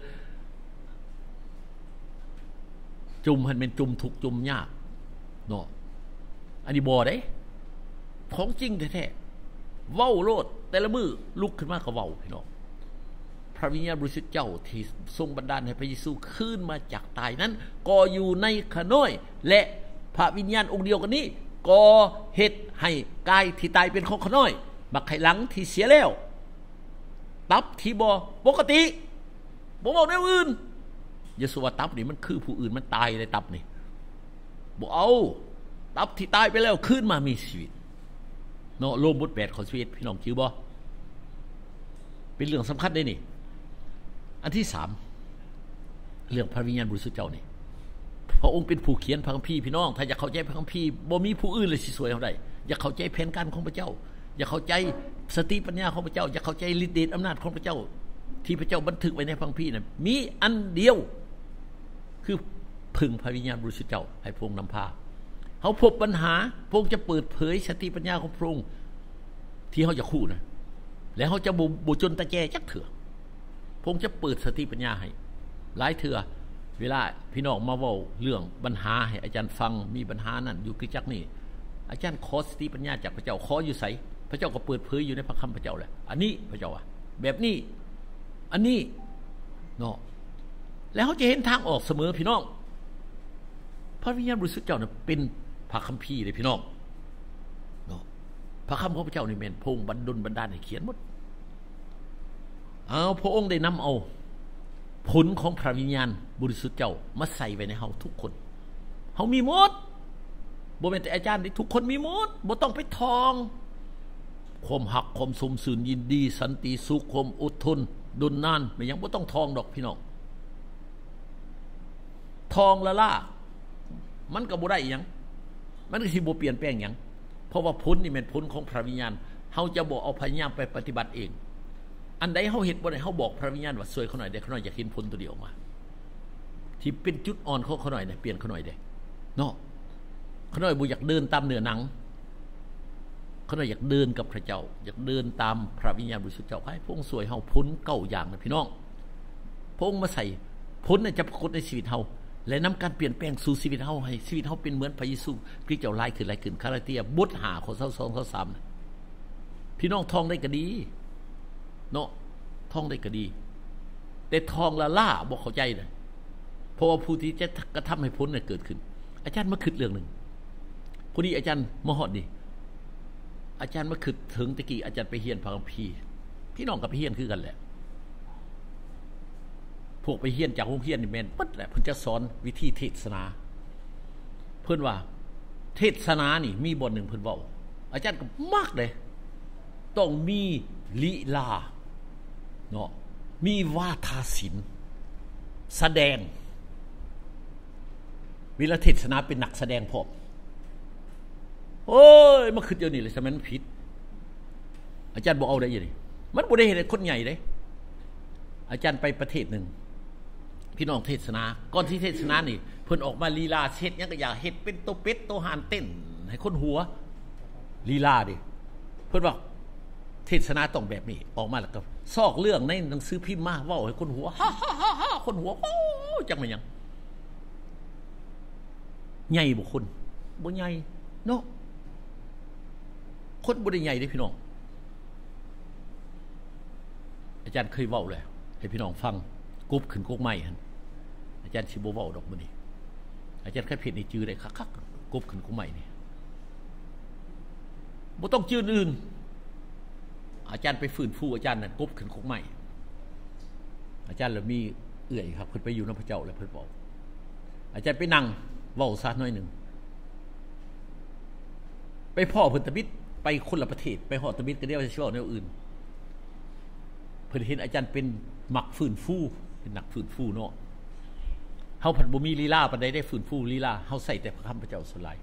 จุ่มให้มันจุ่มทุกข์จุ่มยากเนาะอันนี้บ่ได้ของจริงแท้ๆเว้าโลดแต่ละมื้อลุกขึ้นมาก็เว้าพี่น้องพระวิญญาณบริสุทธิ์เจ้าที่ทรงบันดาลให้พระเยซูขึ้นมาจากตายนั้นก็อยู่ในข้าน้อยและพระวิญญาณองค์เดียวกันนี้ก็เฮ็ดให้กายที่ตายเป็นของข้าน้อยบักไขหลังที่เสียแล้วตับที่บ่ปกติบ่บอกแนวอื่นอย่าสว่าตับนี่มันคือผู้อื่นมันตายในตับนี่บ่เอาตับที่ตายไปแล้วขึ้นมามีชีวิตเนาะโลมบทแปดของชีวิตพี่น้องคิดบ่เป็นเรื่องสำคัญได้นี่อันที่สามเรื่องพระวิญญาณบริสุทธิ์เจ้านี่พระองค์เป็นผู้เขียนพระคัมภีร์พี่น้องถ้าอยากเข้าใจพระคัมภีร์บ่มีผู้อื่นเลยสิสวยเท่าใดอยากเข้าใจแผนการของพระเจ้าอยากเข้าใจสติปัญญาของพระเจ้าอยากเข้าใจฤทธิ์เดชอำนาจของพระเจ้าที่พระเจ้าบันทึกไว้ในพระคัมภีร์นั้นมีอันเดียวคือพึ่งพระวิญญาณบริสุทธิ์เจ้าให้พระองค์นำพาเฮาพบปัญหาพระองค์จะเปิดเผยสติปัญญาของพระองค์ที่เฮาจะคู่นะแล้วเขาจะบุจนตะแจจักเถื่อพงจะเปิดสติปัญญาให้หลายเถื่อเวลาพี่น้องมาเว้าเรื่องปัญหาให้อาจารย์ฟังมีปัญหานั่นอยู่คือจักนี่อาจารย์ขอสติปัญญาจากพระเจ้าขออยู่ไสพระเจ้าก็เปิดเผยอยู่ในพระคำพระเจ้าแหละอันนี้พระเจ้าว่าแบบนี้อันนี้เนาะแล้วเขาจะเห็นทางออกเสมอพี่น้องพระวิญญาณบริสุทธิ์เจ้าน่ะเป็นพระคัมภีร์เลยพี่น้องเนาะพระคำของพระเจ้านี่แม่นพระองค์บันดลบันดาลให้เขียนหมดเอาพระองค์ได้นำเอาผลของพระวิญญาณบริสุทธิ์เจ้ามาใส่ไว้ในเฮาทุกคนเฮามีหมดบ่แม่นแต่อาจารย์นี่ทุกคนมีหมดบ่ต้องไปทองความหักความสมสื่นยินดีสันติสุขความอดทนดุลนานไม่ยังบ่ต้องทองดอกพี่น้องทองละล่ามันก็บ่ได้อีหยังมันก็สิบ่เปลี่ยนแปลงหยังเพราะว่าผลนี่เป็นผลของพระวิญญาณเฮาจะบ่เอาพระวิญญาณไปปฏิบัติเองอันใดเฮาเฮ็ดบ่ได้เฮาบอกพระวิญญาณว่าช่วยเขาหน่อยได้เขาหน่อยอยากเห็นผลตัวเดียวมาที่เป็นจุดอ่อนของเขาหน่อยเนี่ยเปลี่ยนเขาหน่อยได้เนาะเขาหน่อยบ่อยากเดินตามเนื้อหนังเขาหน่อยอยากเดินกับพระเจ้าอยากเดินตามพระวิญญาณบริสุทธิ์เจ้าให้พระองค์ช่วยเฮาพ้นเก้าอย่างนะพี่น้องพระองค์มาใส่ผลจะปรากฏในชีวิตเฮาและนำการเปลี่ยนแปลงสู่ชีวิตเฮาให้ชีวิตเฮาเป็นเหมือนพระเยซูคริสต์เจ้าหลายขึ้นหลายขึ้นคาราเตียบทหาข้อสองข้อสามพี่น้องท่องได้ก็ดีเนาะท่องได้ก็ดีแต่ท่องละล่าบ่เข้าใจนะเพราะว่าผู้ที่จะกระทำให้ผลเนี่ยเกิดขึ้นอาจารย์มาคิดเรื่องนึงพอดีอาจารย์มหอดนี่อาจารย์มาคิดถึงตะกี้อาจารย์ไปเฮียนพระคัมภีร์พี่น้องกับไปเฮียนคือกันแหละพวกไปเฮียนจากโรงเรียนนี่แม่นปึ๊ดแหละเพิ่นจะสอนวิธีเทศนาเพิ่นว่าเทศนานี่มีบทหนึ่งเพิ่นเว้าอาจารย์ก็มักเลยต้องมีลีลาเนาะมีวาทศิลป์แสดงเวลาเทศนาเป็นนักแสดงพร้อมโอ้ยมันคือเดี๋ยวนี้เลยสมัยมันผิดอาจารย์บอกเอาได้ยังไงมันบ่ได้เห็นคนใหญ่เลยอาจารย์ไปประเทศหนึ่งพี่น้องเทศนาก่อนที่เทศนานี่เพิ่นออกมาลีลาเฮ็ดยังก็อยากเฮ็ดเป็นตัวเป็ดตัวห่านเต้นให้คนหัวลีลาดิเพิ่นว่าเทศนาต้องแบบนี้ออกมาแล้วก็ซอกเรื่องในหนังสือพิมพ์มาเว้าให้คนหัวฮ่าๆๆคนหัวโอ้จังมันยังใหญ่บ่คนบ่ใหญ่เนาะคนบ่ได้ใหญ่เด้พี่น้องอาจารย์เคยเว้าแล้วให้พี่น้องฟังกบขึ้นกกไม้หั่นอาจารย์สิบ่เว้าดอกมื้อนี้อาจารย์แค่ผิดนี่จื้อได้คักๆกบขึ้นกกไม้นี่บ่ต้องจื้ออื่นอาจารย์ไปฟื้นฟูอาจารย์นั่นกบขึ้นกกไม้อาจารย์แล้วมีเอื้อยครับเพิ่นไปอยู่นำพระเจ้าแล้วเพิ่นบอกอาจารย์ไปนั่งเว้าซะหน่อยนึงไปพ่อเพิ่นตะบิดไปคนละประเทศไปฮอดตะบิดก็เดี๋ยวสิเว้าแนวอื่นเพิ่นเห็นอาจารย์เป็นมักฟื้นฟูเป็นนักฟื้นฟูเนาะเฮาผัดบ่มีลีลาปานใดได้ฟื้นฟูลีลาเฮาใส่แต่พระคำพระเจ้าส่วนหลาย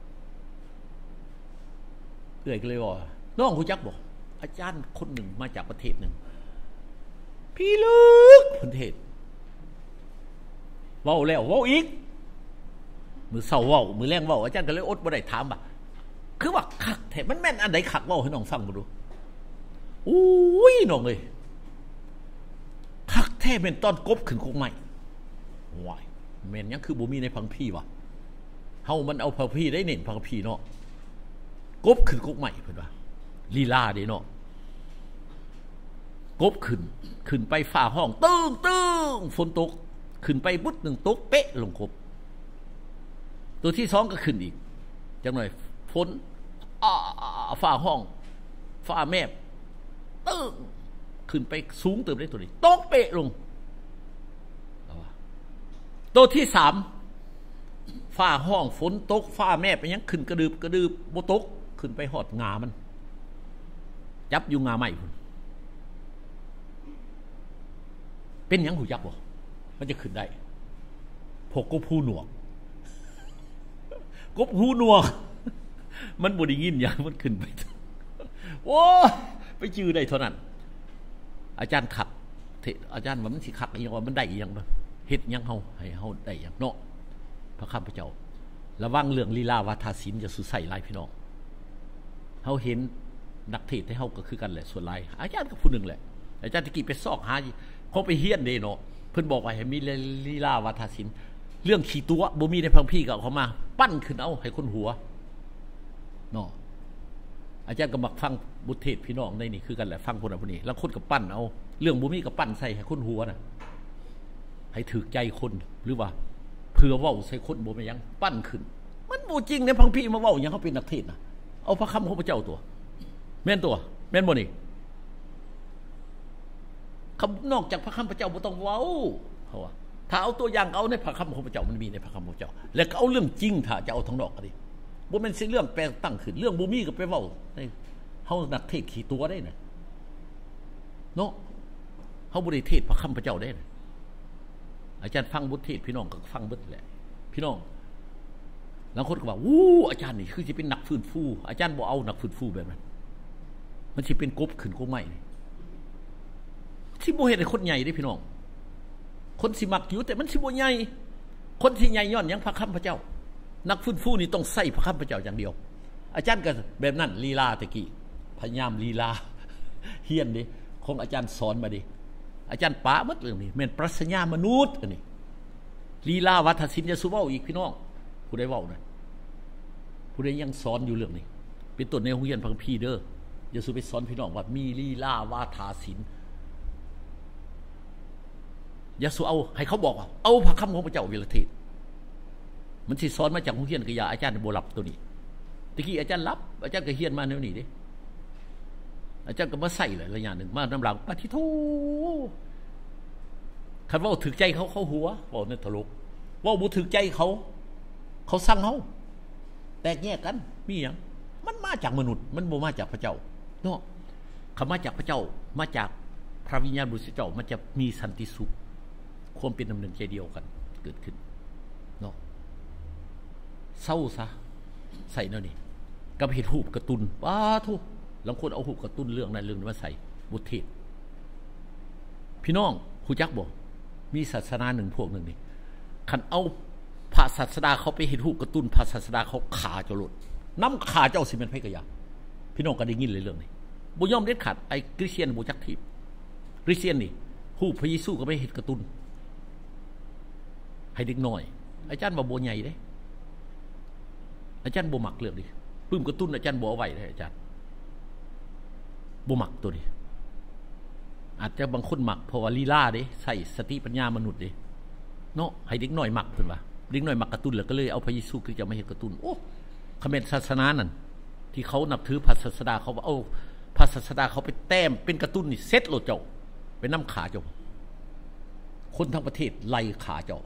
เอื้อยก็เลยว่าน้องรู้จักบ่อาจารย์คนหนึ่งมาจากประเทศหนึ่งพี่ลึกเพิ่นเทศเว้าแล้วเว้าอีกมื้อเช้าเว้ามื้อแลงเว้าอาจารย์ก็เลยอดบ่ได้ถามว่าคือว่าคักแท้มันแม่นอันใดคักเว้าให้น้องฟังบ่ดูอุ้ยน้องเอ้ยคักแท้แม่นตอนกบขึ้นกกไม้ว้ายแม่นยังคือบ่มีในพระคัมภีร์วะเฮามันเอาพระคัมภีร์ได้เน้นพระคัมภีร์เนาะกบขึ้นกกไม้เพิ่นว่าลีลาเด้เนาะกบขึ้นขึ้นไปฝ่าห้องตึ้งตึ้งฝนตกขึ้นไปบึดหนึ่งตกเป๊ะลงกบตัวที่สองก็ขึ้นอีกจังหน่อยฝนฝ่าห้องฝ่าแมบตึ้งขึ้นไปสูงเติมได้ตัวนี้ตกเป๊ะลงตัวที่สามฝ่าห้องฝนตกฝ่าแมบไปยังขึ้นกระดืบกระดืบโบตกขึ้นไปหอดงามันจับอยู่งาไม้พุ่นเป็นยังหูยักษ์บ่มันจะขึ้นได้พกกบหูหนวกกบหูหนวกมันบ่ได้ยินอย่างมันขึ้นไปโอ้ไปจื้อได้เท่านั้นอาจารย์ขับอาจารย์ว่ามันสิขับอีหยังว่ามันได้อีหยังบ่เฮ็ดหยังเฮาให้เฮาได้หยังเนาะพระข้าพเจ้าระวังเรื่องลีลาวาทศิลป์จะสุใส่หลายพี่น้องเฮาเห็นนักเทศน์ให้เฮาก็คือกันแหละส่วนหลายอาจารย์ก็ผู้นึงแหละอาจารย์ตะกี้ไปซอกหาคงไปเฮียนเด้เนาะเพิ่นบอกว่าให้มีลีลาวาทศิลป์เรื่องขี่ตัวบ่มีในพังพี่ก็เอาเข้ามาปั้นขึ้นเอาให้คนหัวเนาะอาจารย์ก็มักฟังบุตรเทศพี่น้องได้นี่คือกันแหละฟังคนอันนี้แล้วคนก็ปั้นเอาเรื่องบ่มีก็ปั้นใส่ให้คนหัวน่ะให้ถือใจคนหรือว่าเพื่อเว้าใส่คนบ่แม่นหยังปั้นขึ้นมันบ่จริงในพังพี่มาเว้าหยังเขาเป็นนักเทศน่ะเอาพระคำของพระเจ้าตัวแม่นตัวแม่นบ่นี่คำนอกจากพระคำพระเจ้าบ่ต้องเว้าเขาว่าถ้าเอาตัวอย่างเอาในพระคำของพระเจ้ามันมีในพระคำของพระเจ้าแล้วก็เอาเรื่องจริงถ้าจะเอาทั้งนอกก็ดิบ่แม่นสิเรื่องแปลงตั้งขึ้นเรื่องบ่มีก็ไปเว้าเฮานักเทศขี้ตัวได้น่ะเนาะเฮาบ่ได้เทศพระคำพระเจ้าได้น่ะอาจารย์ฟังบุตรเทศพี่น้องก็ฟังเบิดแหละพี่น้องบางคนก็ว่าอู้อาจารย์นี่คือสิเป็นนักฟื้นฟูอาจารย์บ่เอานักฟื้นฟูแบบนั้นมันสิเป็นกบขึ้นกบใหม่ที่บ่เฮ็ดให้คนใหญ่เด้พี่น้องคนสิมักอยู่แต่มันสิบ่ใหญ่คนที่ใหญ่ย้อนหยังพระคำพระเจ้านักฟื้นฟูนี่ต้องใส่พระคำพระเจ้าอย่างเดียวอาจารย์ก็แบบนั้นลีลาตะกี้พยายามลีลาเฮียนดิของอาจารย์สอนมาดิอาจารย์ป๋าหมดเรื่องนี้แม่นปรัชญามนุษย์อันนี้ลีลาวัฒศิลป์จะสู้เว้าอีกพี่น้องผู้ใดเว้านะผู้ใดยังสอนอยู่เรื่องนี้เป็นต้นในโรงเรียนพังพี่เด้ออย่าสู้ไปสอนพี่น้องว่ามีลีลาวาทศิลป์อย่าสู้เอาให้เขาบอกว่าเอาพระคำของพระเจ้าวิรเทศมันสิสอนมาจากโรงเรียนกะยาอาจารย์บ่รับตัวนี้ตะกี้อาจารย์รับอาจารย์ก็เฮียนมาแนวนี้เด้อาจารย์ก็มาใส่เลยระยะหนึ่งมาน้ำหลังปฏิทูคันว่าถึกใจเขาเขาหัวว่าในทะลุว่าบุถึกใจเขาเขาสั่งเขาแตกแยกกันมีอย่างมันมาจากมนุษย์มันบ่มาจากพระเจ้าเนาะคำมาจากพระเจ้ามาจากพระวิญญาณบริสุทธิ์เจ้ามันจะมีสันติสุขความเป็นน้ำหนึ่งใจเดียวกันเกิดขึ้นเนาะเศร้าซะใส่เนาะนี่กับเห็ดหูบกระตุนป้าทุบางคนเอาหูบกระตุนเรื่องนั้นเรื่องนี้มาใส่บุตรเทศพี่น้องครูจักบอกมีศาสนาหนึ่งพวกหนึ่งนี่คันเอาพระศาสดาเขาไปเห็ดหูบกระตุนพระศาสดาเขาขาเจ้าหลุดน้ำขาเจ้าสิเป็นไผกะยาพี่น้องก็ได้ยินเลยเรื่องนี้บุยอมเด็ดขาดไอ้คริสเตียนบุจักทีบคริสเตียนนี่หูพระเยซูก็ไปเห็ดกระตุนให้เด็กน้อยอาจารย์บ่โบใหญ่เด้อาจารย์บ่หมักเรื่องนี้ปื้มกระตุ้นอาจารย์บ่เอาไว้เลยอาจารย์บ่หมักตัวนี้อาจจะบางคนหมักเพราะว่าลีลาเด้ใส่สติปัญญามนุษย์เด้เนาะให้เด็กน้อยหมักเพิ่นว่าเด็กน้อยหมักกระตุ้นแล้วก็เลยเอาพระเยซูคือจะมาเห็นกระตุ้นโอ้คำเป็นศาสนานั่นที่เขานับถือพระศาสดาเขาว่าเอาพระศาสดาเขาไปแต้มเป็นกระตุ้นนี่เซ็ตโลดเจ้าเป็นน้ำขาเจ้าคนทั้งประเทศไล่ขาเจ้า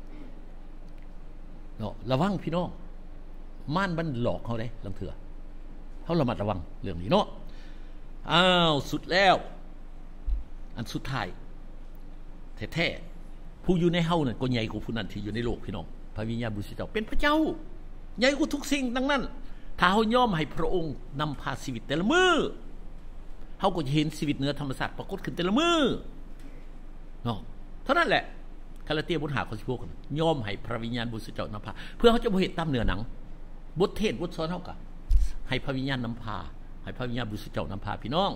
เนาะระวังพี่น้องม่านมันหลอกเขาได้ลำเถื่อเขาระมัดระวังเรื่องนี้เนาะอ้าวสุดแล้วอันสุดท้ายแท้ๆผู้อยู่ในเฮาเนี่ยก็ใหญ่กว่าผู้นั้นที่อยู่ในโลกพี่น้องพระวิญญาณบริสุทธิ์เจ้าเป็นพระเจ้าใหญ่กว่าทุกสิ่งดังนั้นถ้าเฮายอมให้พระองค์นำพาชีวิตแต่ละมือเฮาก็จะเห็นชีวิตเหนือธรรมชาติปรากฏขึ้นแต่ละมือเนาะเท่านั้นแหละคาราเตียบุญหาเขาสิพวกกันยอมให้พระวิญญาณบริสุทธิ์เจ้านำพาเพื่อเขาจะบ่เฮ็ดตามเนื้อหนังบทเทศบทสอนเฮาก็ให้พระวิญญาณนำพาให้พระวิญญาณบริสุทธิ์เจ้านำพาพี่น้อง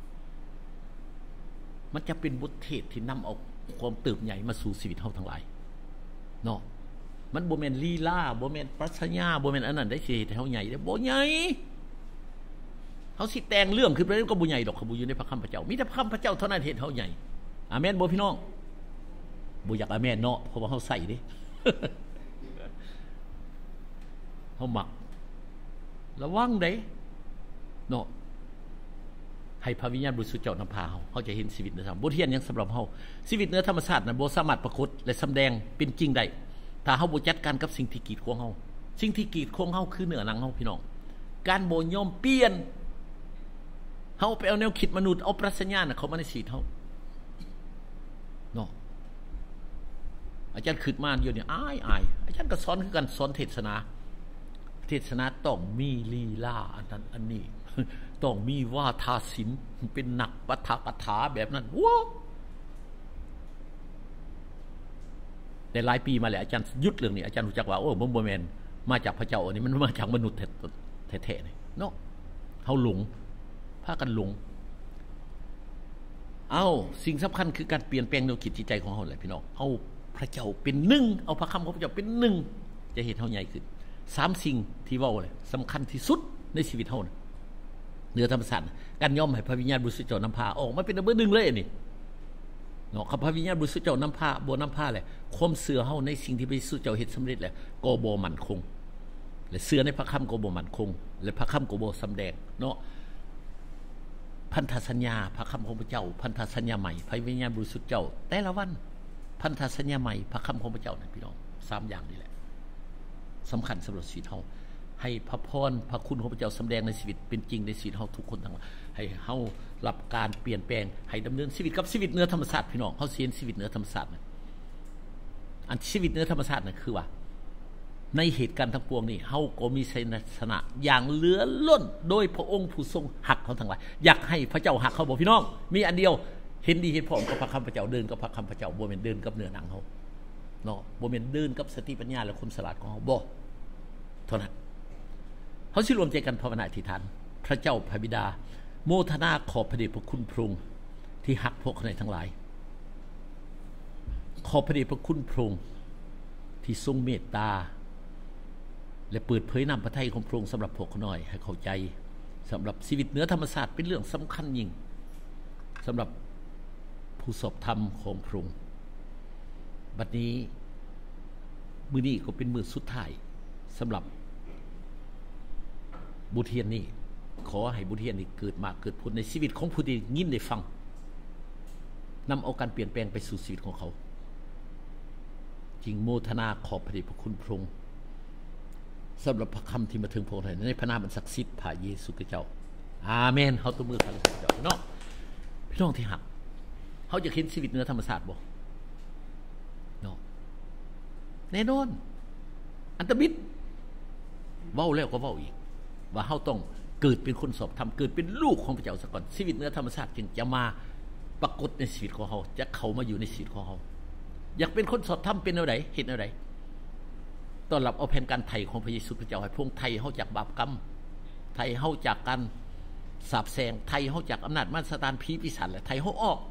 มันจะเป็นบทเทศที่นำเอาความเติบใหญ่มาสู่ชีวิตเฮาทั้งหลายเนาะมันบ่แม่นลีลาบ่แม่นปรัชญาบ่แม่นอันนั้นได้สิเฮ็ดให้เฮาใหญ่ได้บ่ใหญ่เฮาสิแต่งเรื่องขึ้นไปก็บ่ใหญ่ดอกเขาบ่อยู่ในพระคำพระเจ้ามีแต่พระคำพระเจ้าเท่านั้นเฮ็ดเฮาใหญ่อาเมนบ่พี่น้องบ่อยากอาเมนเนาะเพราะว่าเฮาใส่เด้เฮามักระวังเด้เนาะให้พระวิญญาณบริสุทธิ์เจ้านำพาเฮาเฮาจะเห็นชีวิตเหนือธรรมบทเรียนยังสำหรับเฮาชีวิตเหนือธรรมชาตินั้นบ่สามารถปรากฏและแสดงเป็นจริงได้ถ้าเฮาบ่จัดการกับสิ่งที่กีดขวางเฮาสิ่งที่กีดขวางเฮาคือเนื้อหนังเฮาพี่น้องการบ่ยอมเปลี่ยนเฮาไปเอาแนวคิดมนุษย์เอาปรัชญาน่ะเข้ามาในชีวิตเฮาเนาะอาจารย์ขึ้นมาอยู่เนี่ยอายๆอาจารย์ก็สอนคือกันสอนเทศนาเทศนาต้องมีลีลาอันนั้นอันนี้ต้องมีวาทศิลป์เป็นหนักปฐกถาแบบนั้นว้าแต่หลายปีมาแล้วอาจารย์ยุดเรื่องนี้อาจารย์รู้จักว่าโอ้บ่แม่นมาจากพระเจ้าอันนี้มันมาจากมนุษย์แท้ๆนี่เนาะเฮาหลงพากันหลงเอาสิ่งสำคัญคือการเปลี่ยนแปลงแนวคิดจิตใจของเฮาแหละพี่น้องเอาพระเจ้าเป็นหนึ่งเอาพระคำของพระเจ้าเป็นหนึ่งจะเห็นเฮาใหญ่ขึ้นสามสิ่งที่เว้าเลยสำคัญที่สุดในชีวิตเฮานะเหนือธรรมชาติการยอมให้พระวิญญาณบริสุทธิ์เจ้านำพาออกมาเป็นอันเบอร์หนึ่งเลยนี่เนาะพระวิญญาณบริสุทธิ์เจ้านำพาบ่นำพาแหละความเชื่อเฮาในสิ่งที่พระเยซูเจ้าเฮ็ดสำเร็จแล้วก็บ่มั่นคงและเชื่อในพระคำก็บ่มั่นคงและพระคำก็บ่สำแดงเนาะพันธสัญญาพระคำของพระเจ้าพันธสัญญาใหม่พระวิญญาณบริสุทธิ์เจ้าแต่ละวันพันธสัญญาใหม่พระคำของพระเจ้านะพี่น้องสามอย่างนี่แหละสำคัญสำหรับชีวิตเฮาให้พระพรพระคุณของพระเจ้าสำแดงในชีวิตเป็นจริงในชีวิตเฮาทุกคนทั้งหลายให้เฮารับการเปลี่ยนแปลงให้ดำเนินชีวิตกับชีวิตเหนือธรรมชาติพี่น้องเฮาสิเห็นชีวิตเหนือธรรมชาตินะอันชีวิตเหนือธรรมชาติน่ะคือว่าในเหตุการณ์ทั้งปวงนี้เฮาก็มีชัยชนะอย่างเหลือล้นโดยพระองค์ผู้ทรงหักเฮาทั้งหลายอยากให้พระเจ้าหักเฮาบ่พี่น้องมีอันเดียวเห็นดีเห็นพร้อมกับพระคำพระเจ้าเดินกับพระคำพระเจ้าบ่แม่นเดินกับเนื้อหนังเฮาเนาะบ่แม่นเดินกับสติปัญญาและความฉลาดของเฮาบ่เท่านั้นเฮาสิรวมใจกันภาวนาอธิษฐานพระเจ้าพระบิดาโมทนาขอบพระเดชพระคุณพระองค์ที่หักพวกเขาทั้งหลายขอบพระเดชพระคุณพระองค์ที่ทรงเมตตาและเปิดเผยนามพระทัยของพระองค์สำหรับพวกเขาหน่อยให้เข้าใจสำหรับชีวิตเหนือธรรมชาติเป็นเรื่องสำคัญยิ่งสำหรับผู้สอบธรรมของพระองค์บัดนี้มื้อนี้ก็เป็นมื้อสุดท้ายสำหรับบทเรียนนี้ขอให้บทเรียนนี้เกิดมาเกิดผลในชีวิตของผู้ที่ยินได้ฟังนำเอาการเปลี่ยนแปลงไปสู่ชีวิตของเขาจริงโมทนาขอบพระเดชพระคุณพระองค์สำหรับพระคำที่มาถึงพระองค์ในพระนามอันศักดิ์สิทธิ์พระเยซูคริสต์เจ้าอาเมนเฮาตบมือกันพระเจ้าพี่น้องพี่น้องที่หักเฮาจะเห็นชีวิตเหนือธรรมชาติบ่เนาะแน่นอนอันตบิดเว้าแล้วก็เว้าอีกว่าเฮาต้องเกิดเป็นคนสอบธรรมเกิดเป็นลูกของพระเจ้าซะก่อนชีวิตเหนือธรรมชาติจึงจะมาปรากฏในชีวิตของเฮาจะเข้ามาอยู่ในชีวิตของเฮาอยากเป็นคนสอบธรรมเป็นแนวใดเฮ็ดแนวใดต้อนรับเอาแผนการไถ่ของพระเยซูคริสต์เจ้าให้พระองค์ไถ่เฮาจากบาปกรรมไถ่เฮาจากการสาปแช่งไถ่เฮาจากอำนาจมารซาตานผีปีศาจและไถ่เฮาออก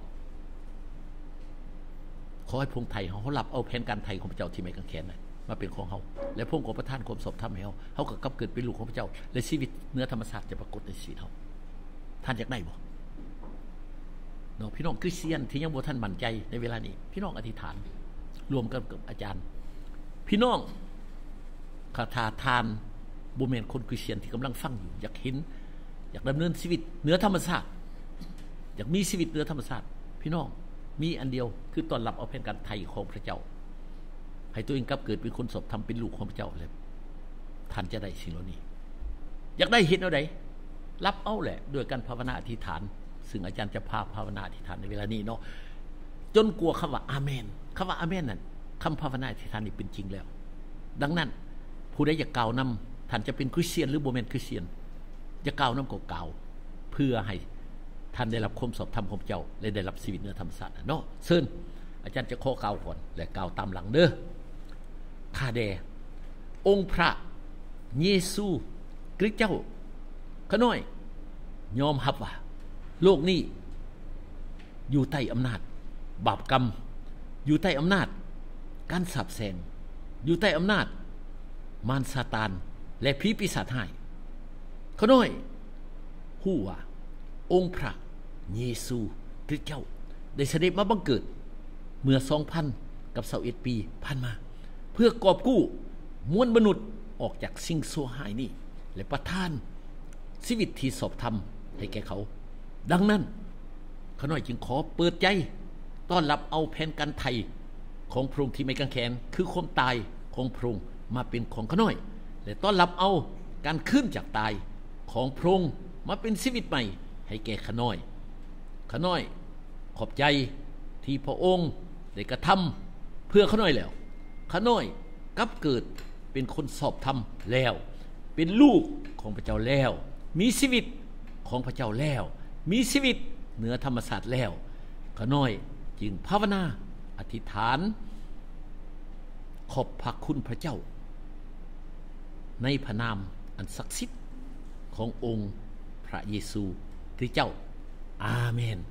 ขอให้พระองค์ไถ่เฮาเฮารับเอาแผนการไถ่ของพระเจ้าที่ไม้กางเขนน่ะมาเป็นของเฮาและพระองค์ก็ประทานความสอบธรรมให้เฮาเฮาก็กลับเกิดเป็นลูกของพระเจ้าและชีวิตเหนือธรรมชาติจะปรากฏในชีวิตเฮาท่านอยากได้บ่เนาะพี่น้องคริสเตียนที่ยังบ่ทันมั่นใจในเวลานี้พี่น้องอธิษฐานรวมกันกับอาจารย์พี่น้องคาถาทานบ่แม่นคนคริสเตียนที่กำลังฟังอยู่อยากเห็นอยากดำเนินชีวิตเหนือธรรมชาติอยากมีชีวิตเหนือธรรมชาติพี่น้องมีอันเดียวคือต้อนรับเอาแผนการไถ่ของพระเจ้าให้ตัวเองกลับเกิดเป็นคนสอบธรรมเป็นลูกของพระเจ้าแล้วท่านจะได้สิ่งเหล่านี้อยากได้เห็นเอาใดรับเอาแหละด้วยการภาวนาอธิษฐานซึ่งอาจารย์จะพาภาวนาอธิษฐานในเวลานี้เนาะจนกลัวคำว่าอาเมนคำว่าอาเมนนั่นคำภาวนาอธิษฐานนี่เป็นจริงแล้วดังนั้นผู้ใดอยากกล่าวนำท่านจะเป็นคริสเตียนหรือบ่แม่นคริสเตียนจะกล่าวนำก็กล่าวเพื่อให้ท่านได้รับความสอบธรรมของเจ้าและได้รับชีวิตเหนือธรรมชาติเนาะเชิญอาจารย์จะขอกล่าวก่อนและกล่าวตามหลังเด้อข้าแด่องค์พระเยซูคริสต์เจ้าข้าน้อยยอมรับว่าโลกนี้อยู่ใต้อำนาจบาปกรรมอยู่ใต้อำนาจการสาปแช่งอยู่ใต้อำนาจมารซาตานและผีปีศาจร้ายข้าน้อยฮู้ว่าองค์พระเยซูคริสต์เจ้าได้เสด็จมาบังเกิดเมื่อ สองพันกับยี่สิบเอ็ด ปีผ่านมาเพื่อกอบกู้มวลมนุษย์ออกจากสิ่งชั่วร้ายนี้และประทานชีวิตที่สอบธรรมให้แก่เขาดังนั้นข้าน้อยจึงขอเปิดใจต้อนรับเอาแผนการไถ่ของพระองค์ที่ไม้กางเขนคือความตายของพระองค์มาเป็นของข้าน้อยและต้อนรับเอาการขึ้นจากตายของพระองค์มาเป็นชีวิตใหม่ให้แก่ข้าน้อยข้าน้อยขอบใจที่พระองค์ได้กระทำเพื่อข้าน้อยแล้วข้าน้อยกลับเกิดเป็นคนสอบธรรมแล้วเป็นลูกของพระเจ้าแล้วมีชีวิตของพระเจ้าแล้วมีชีวิตเหนือธรรมชาติแล้วข้าน้อยจึงภาวนาอธิษฐานขอบพระคุณพระเจ้าในพระนามอันศักดิ์สิทธิ์ขององค์พระเยซูคริสต์เจ้าอาเมน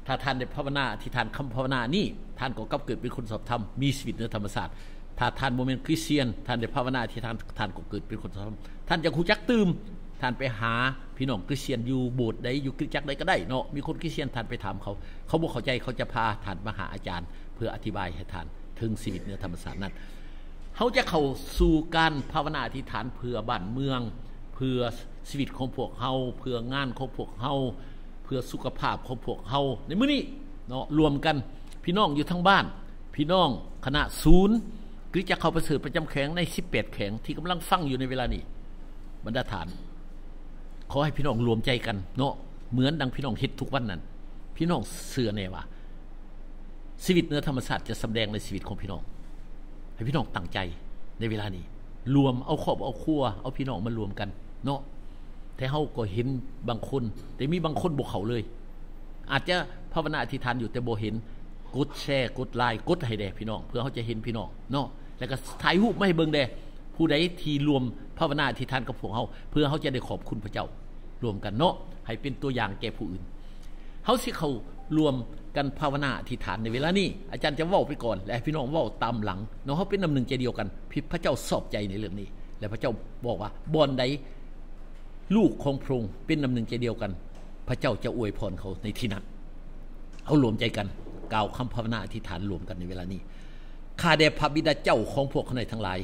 ถ้าท่านได้ภาวนาที่ท่านคำภาวนานี่ท่านก็กลับเกิดเป็นคนสอบธรรมมีชีวิตในธรรมศาสตร์ถ้าท่านบ่แม่นคริสเตียนท่านได้ภาวนาที่ท่านท่านก็เกิดเป็นคนสอบธรรมท่านจะฮู้จักตื่มท่านไปหาพี่น้องคริสเตียนอยู่โบสถ์ใดอยู่คริสตจักรใดก็ได้เนาะมีคนคริสเตียนท่านไปถามเขาเขาบ่เข้าใจเขาจะพาท่านมาหาอาจารย์เพื่ออธิบายให้ท่านถึงชีวิตในธรรมศาสตร์นั้นเขาจะเข้าสู่การภาวนาอธิษฐานเพื่อบ้านเมืองเพื่อชีวิตของพวกเฮาเพื่องานของพวกเฮาเพื่อสุขภาพของพวกเฮาในมื้อนี้เนาะรวมกันพี่น้องอยู่ทั้งบ้านพี่น้องคณะศูนย์คริสตจักรเขาประเสริฐประจำแข็งในสิบแปดแข็งที่กำลังฟังอยู่ในเวลานี้บรรดาฐานขอให้พี่น้องรวมใจกันเนาะเหมือนดังพี่น้องเฮ็ดทุกวันนั้นพี่น้องเชื่อแน่ว่าชีวิตเหนือธรรมชาติจะแสดงในชีวิตของพี่น้องให้พี่น้องตั้งใจในเวลานี้รวมเอาครอบเอาครัวเอาพี่น้องมารวมกันเนาะแต่เฮาก็เห็นบางคนแต่มีบางคนบ่เข้าเลยอาจจะภาวนาอธิษฐานอยู่แต่บ่เห็นกดแชร์กดไลค์กดให้แด่พี่น้องเพื่อเฮาจะเห็นพี่น้องเนาะแล้วก็ถ่ายรูปมาให้เบิ่งแด่ผู้ใดที่รวมภาวนาอธิษฐานกับพวกเฮาเพื่อเฮาจะได้ขอบคุณพระเจ้ารวมกันเนาะให้เป็นตัวอย่างแก่ผู้อื่นเฮาสิเข้ารวมกันภาวนาอธิษฐานในเวลานี้อาจารย์จะเว้าไปก่อนและให้พี่น้องเว้าตามหลังเนาะเฮาเป็นน้ำหนึ่งใจเดียวกันพระเจ้าสอบใจในเรื่องนี้และพระเจ้าบอกว่าบ่อนใดลูกของพระองค์เป็นน้ำหนึ่งใจเดียวกันพระเจ้าจะอวยพรเขาในที่นั้นเอารวมใจกันกล่าวคำภาวนาอธิษฐานรวมกันในเวลานี้ข้าแต่พระบิดาเจ้าของพวกข้าในทั้งหลาย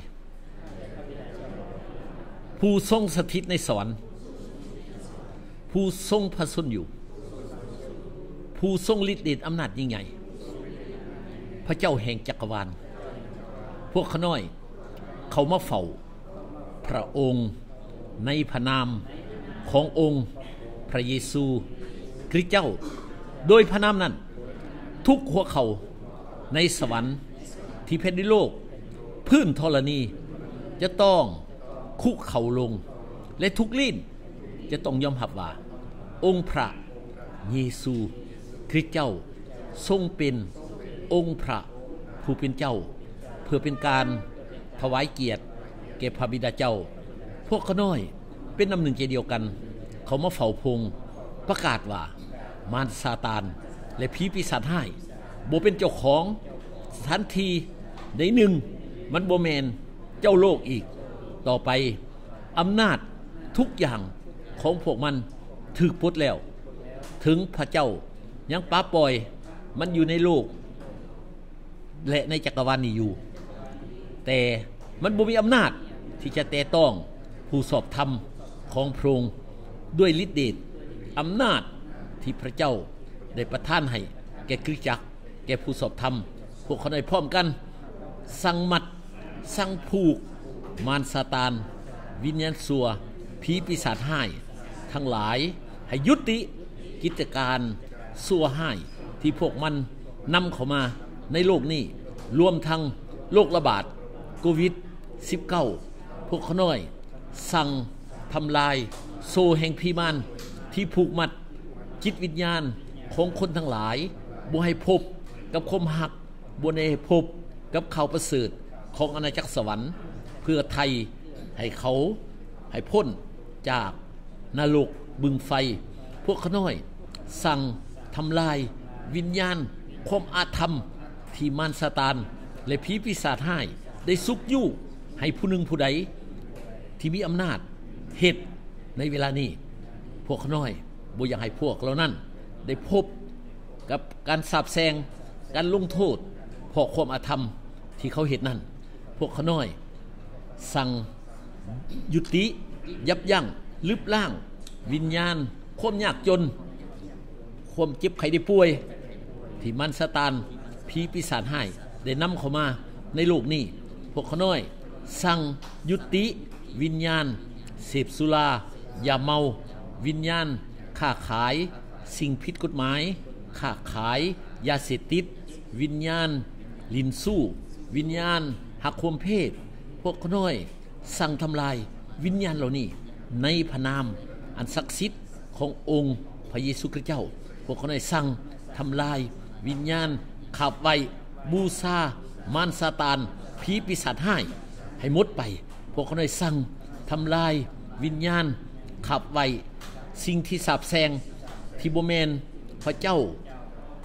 ผู้ทรงสถิตในสวรรค์ผู้ทรงพระชนอยู่ผู้ทรงฤทธิ์เดชอำนาจยิ่งใหญ่พระเจ้าแห่งจักรวาลพวกข้าน้อยเขามาเฝ้าพระองค์ในพระนามขององค์พระเยซูคริสต์เจ้าโดยพระนามนั้นทุกหัวเขาในสวรรค์ที่แผ่นดินโลกพื้นธรณีจะต้องคุกเข่าลงและทุกลิ้นจะต้องยอมรับว่าองค์พระเยซูคริสต์เจ้าทรงเป็นองค์พระผู้เป็นเจ้าเพื่อเป็นการถวายเกียรติแก่พระบิดาเจ้าพวกข้าน้อยเป็นน้ำหนึ่งใจเดียวกันเขามาเฝ้าพงประกาศว่ามารซาตานและผีปีศาจร้ายบ่เป็นเจ้าของสถานที่ใดหนึ่งมันบ่แม่นเจ้าโลกอีกต่อไปอำนาจทุกอย่างของพวกมันถูกปลดแล้วถึงพระเจ้ายังปราปล่อยมันอยู่ในโลกและในจักรวาลนี้อยู่แต่มันบ่มีอำนาจที่จะแตะต้องผู้สอบธรรมของพระองค์ด้วยฤทธิ์เดชอำนาจที่พระเจ้าได้ประทานให้แก่คริสตจักรแก่ผู้สอบธรรมพวกเขาได้พร้อมกันสั่งมัดสั่งผูกมารซาตานวิญญาณชั่วผีปีศาจร้ายทั้งหลายให้ยุติกิจการชั่วร้ายที่พวกมันนำเข้ามาในโลกนี้รวมทั้งโรคระบาดโควิด สิบเก้า พวกเขาน้อยสั่งทำลายโซ่แห่งผีมารที่ผูกมัดจิตวิญญาณของคนทั้งหลายบ่ให้พบกับความหักบ่ให้พบกับข่าวประเสริฐของอาณาจักรสวรรค์เพื่อไทยให้เขาให้พ้นจากนรกบึงไฟพวกเขาน้อยสั่งทำลายวิญญาณความอาธรรมที่มารซาตานและผีปีศาจร้ายได้ซุกยู่ให้ผู้หนึ่งผู้ใดที่มีอำนาจเฮ็ดในเวลานี้พวกเขาน้อยบ่อยากให้พวกเหล่านั้นได้พบกับการสาปแซงการลงโทษเพราะความอาธรรมที่เขาเฮ็ดนั้นพวกเขาน้อยสั่งยุติยับยั้งลึบล้างวิญญาณความยากจนความเจ็บไข้ได้ป่วยที่มารซาตานผีปีศาจร้ายได้นำเข้ามาในโลกนี้พวกเขาน้อยสั่งยุติวิญญาณเสพสุรายาเมาวิญญาณค้าขายสิ่งผิดกฎหมายค้าขายยาเสพติดวิญญาณลินสู้วิญญาณหักความเพศพวกเขาน้อยสั่งทำลายวิญญาณเหล่านี้ในพระนามอันศักดิ์สิทธิ์ขององค์พระเยซูคริสต์เจ้าพวกเขาน้อยสั่งทำลายวิญญาณขับไว้บูชามารซาตานผีปีศาจร้ายให้หมดไปพวกเขาได้สั่งทำลายวิญญาณขับไว้สิ่งที่สาปแซงที่บ่แม่นพระเจ้า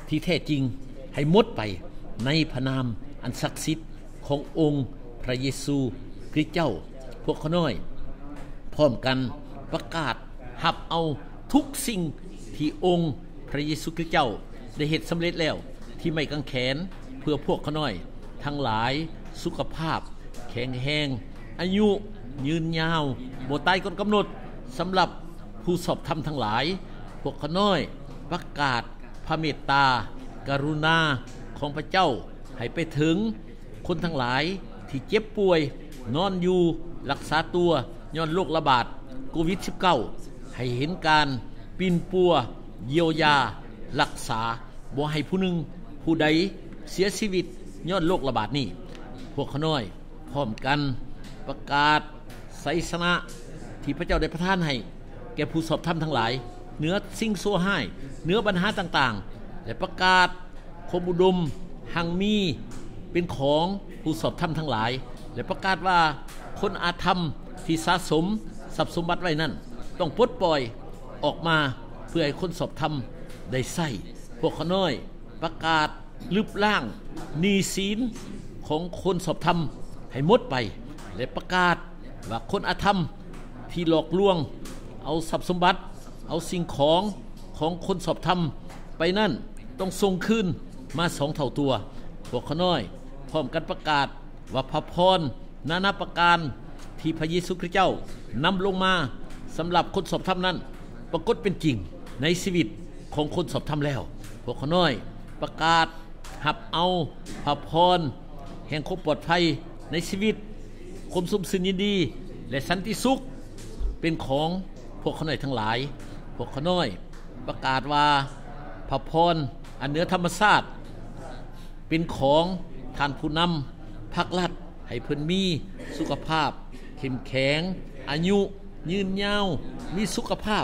ที่แท้จริงให้หมดไปในพระนามอันศักดิ์สิทธิ์ขององค์พระเยซูคริสต์เจ้าพวกเขาน้อยพร้อมกันประกาศรับเอาทุกสิ่งที่องค์พระเยซูคริสต์เจ้าได้เฮ็ดสำเร็จแล้วที่ไม่กังแขนเพื่อพวกเขาน้อยทั้งหลายสุขภาพแข็งแรงอายุยืนยาวบ่ตายก่อนกำหนดสำหรับผู้สอบธรรมทั้งหลายพวกเขาน้อยประกาศพระเมตตากรุณาของพระเจ้าให้ไปถึงคนทั้งหลายที่เจ็บป่วยนอนอยู่รักษาตัวย้อนโรคระบาดโควิด สิบเก้า ให้เห็นการปีนปัวเยียวยารักษาบ่ให้ผู้หนึ่งผู้ใดเสียชีวิตย้อนโรคระบาดนี้พวกเขาน้อยพร้อมกันประกาศไสสนะที่พระเจ้าได้ประทานให้แก่ผู้สอบธรรมทั้งหลายเหนือสิ่งชั่วร้ายเหนือปัญหาต่างๆและประกาศความอุดมหังมีเป็นของผู้สอบธรรมทั้งหลายและประกาศว่าคนอาธรรมที่สะสมทรัพย์สมบัติไว้นั้นต้องปลดปล่อยออกมาเพื่อให้คนสอบธรรมได้ใช้พวกเขาน้อยประกาศลึบล้างหนี้สินของคนสอบธรรมให้หมดไปและประกาศว่าคนอาธรรมที่หลอกลวงเอาทรัพย์สมบัติเอาสิ่งของของคนสอบธรรมไปนั่นต้องส่งคืนมาสองเท่าตัวพวกเขาน้อยพร้อมกันประกาศว่าพระพรนานาประการที่พระเยซูคริสต์เจ้านำลงมาสำหรับคนสอบธรรมนั้นปรากฏเป็นจริงในชีวิตของคนสอบธรรมแล้วพวกเขาน้อยประกาศรับเอาพระพรแห่งความปลอดภัยในชีวิตความสุขสินยินดีและสันติสุขเป็นของพวกเขาน้อยทั้งหลายพวกเขาน้อยประกาศว่าพระพรอันเหนือธรรมชาติเป็นของท่านผู้นำภาครัฐให้เพิ่นมีสุขภาพเข้มแข็งอายุยืนยาวมีสุขภาพ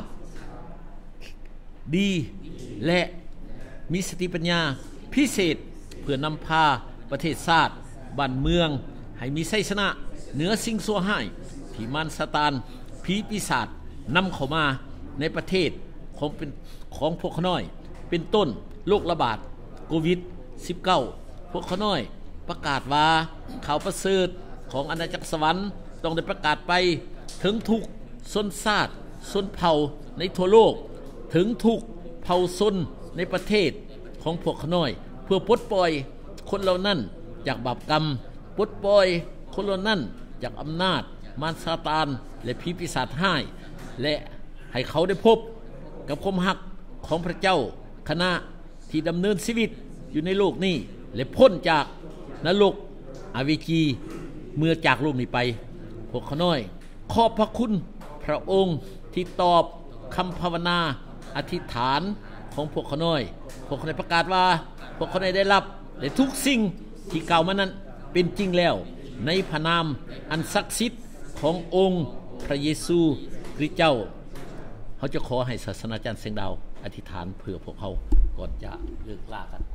ดีและมีสติปัญญาพิเศษเพื่อนำพาประเทศชาติบ้านเมืองให้มีชัยชนะเหนือสิ่งชั่วร้ายที่มารซาตานผีปีศาจนำเข้ามาในประเทศของเป็นของพวกเขาน้อยเป็นต้นโรคระบาดโควิด สิบเก้า พวกเขาน้อยประกาศว่าข่าวประเสริฐของอาณาจักรสวรรค์ต้องได้ประกาศไปถึงทุกชนชาติชนเผ่าในทั่วโลกถึงทุกเผ่าชนในประเทศของพวกเขาน้อยเพื่อปลดปล่อยคนเหล่านั้นจากบาปกรรมปลดปล่อยคนเหล่านั้นจากอำนาจมารซาตานและผีปีศาจร้ายและให้เขาได้พบกับความรักของพระเจ้าคณะที่ดำเนินชีวิตอยู่ในโลกนี้และพ้นจากนรกอเวจีเมื่อจากโลกนี้ไปพวกเขาน้อยขอบพระคุณพระองค์ที่ตอบคำภาวนาอธิษฐานของพวกเขาน้อยพวกเขาน้อยประกาศว่าพวกเขาน้อยได้รับและทุกสิ่งที่กล่าวมานั้นเป็นจริงแล้วในพระนามอันศักดิ์สิทธิ์ขององค์พระเยซูคริสต์เจ้าเขาจะขอให้ศาสนาจารย์เสียงดาวอธิษฐานเพื่อพวกเขาก่อนจะเลิกลากัน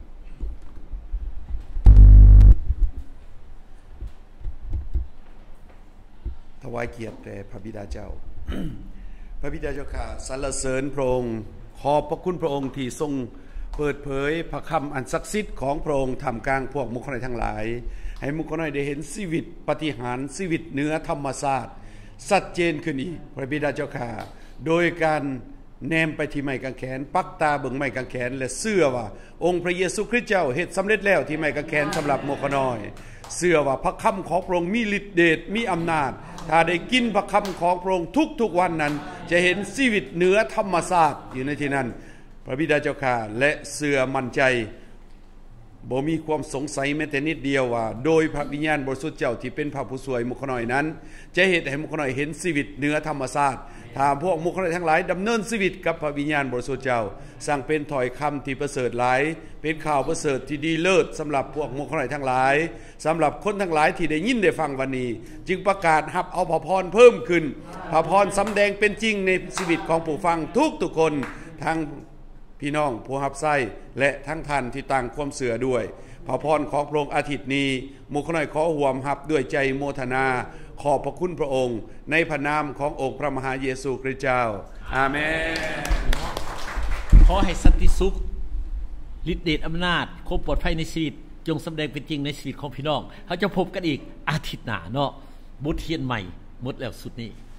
ถวายเกียรติแด่พระบิดาเจ้า พระบิดาเจ้าข้าสรรเสริญพระองค์ขอบพระคุณพระองค์ที่ทรงเปิดเผยพระคำอันศักดิ์สิทธิ์ของพระองค์ท่ามกลางพวกมุขน้อยทั้งหลายให้มุขน้อยได้เห็นชีวิตปาฏิหาริย์ชีวิตเหนือธรรมชาติชัดเจนขึ้นอีกพระบิดาเจ้าข้าโดยการแนมไปที่ไม้กางแขนปักตาเบิ่งไม้กางแขนและเชื่อว่าองค์พระเยซูคริสต์เจ้าเฮ็ดสำเร็จแล้วที่ไม้กางแขนสำหรับมุขน้อยเชื่อว่าพระคำของพระองค์มีฤทธิ์เดชมีอำนาจถ้าได้กินพระคำของพระองค์ทุกๆวันนั้นจะเห็นชีวิตเหนือธรรมชาติอยู่ในที่นั้นพระบิดาเจ้าข้าและเชื่อมั่นใจบ่มีความสงสัยแม้แต่นิดเดียวว่าโดยพระวิญญาณบริสุทธิ์เจ้าที่เป็นพระผู้ช่วยมุขน้อยนั้นจะเฮ็ดให้มุขน้อยเห็นชีวิตเหนือธรรมชาติถ้าพวกมุขน้อยทั้งหลายดำเนินชีวิตกับพระวิญญาณบริสุทธิ์เจ้าสั่งเป็นถ้อยคำที่ประเสริฐหลายเป็นข่าวประเสริฐที่ดีเลิศสำหรับพวกมุขน้อยทั้งหลายสำหรับคนทั้งหลายที่ได้ยินได้ฟังวันนี้จึงประกาศรับเอาพระพรเพิ่มขึ้นพระพรสำแดงเป็นจริงในชีวิตของผู้ฟังทุกทุกคนทั้งพี่น้องผู้รับใช้และทั้งท่านที่ต่างความเสื่อด้วยพระพรของพระองค์อาทิตย์นี้มุขน้อยขอห่วมรับด้วยใจโมทนาขอบพระคุณพระองค์ในพระนามขององค์พระมหาเยซูคริสต์เจ้าอาเมนขอให้สันติสุขฤทธิ์เดชอำนาจความปลอดภัยในชีวิตจงสำแดงเป็นจริงในชีวิตของพี่น้องเขาจะพบกันอีกอาทิตย์หน้าเนาะบทเรียนใหม่หมดแล้วสุดนี้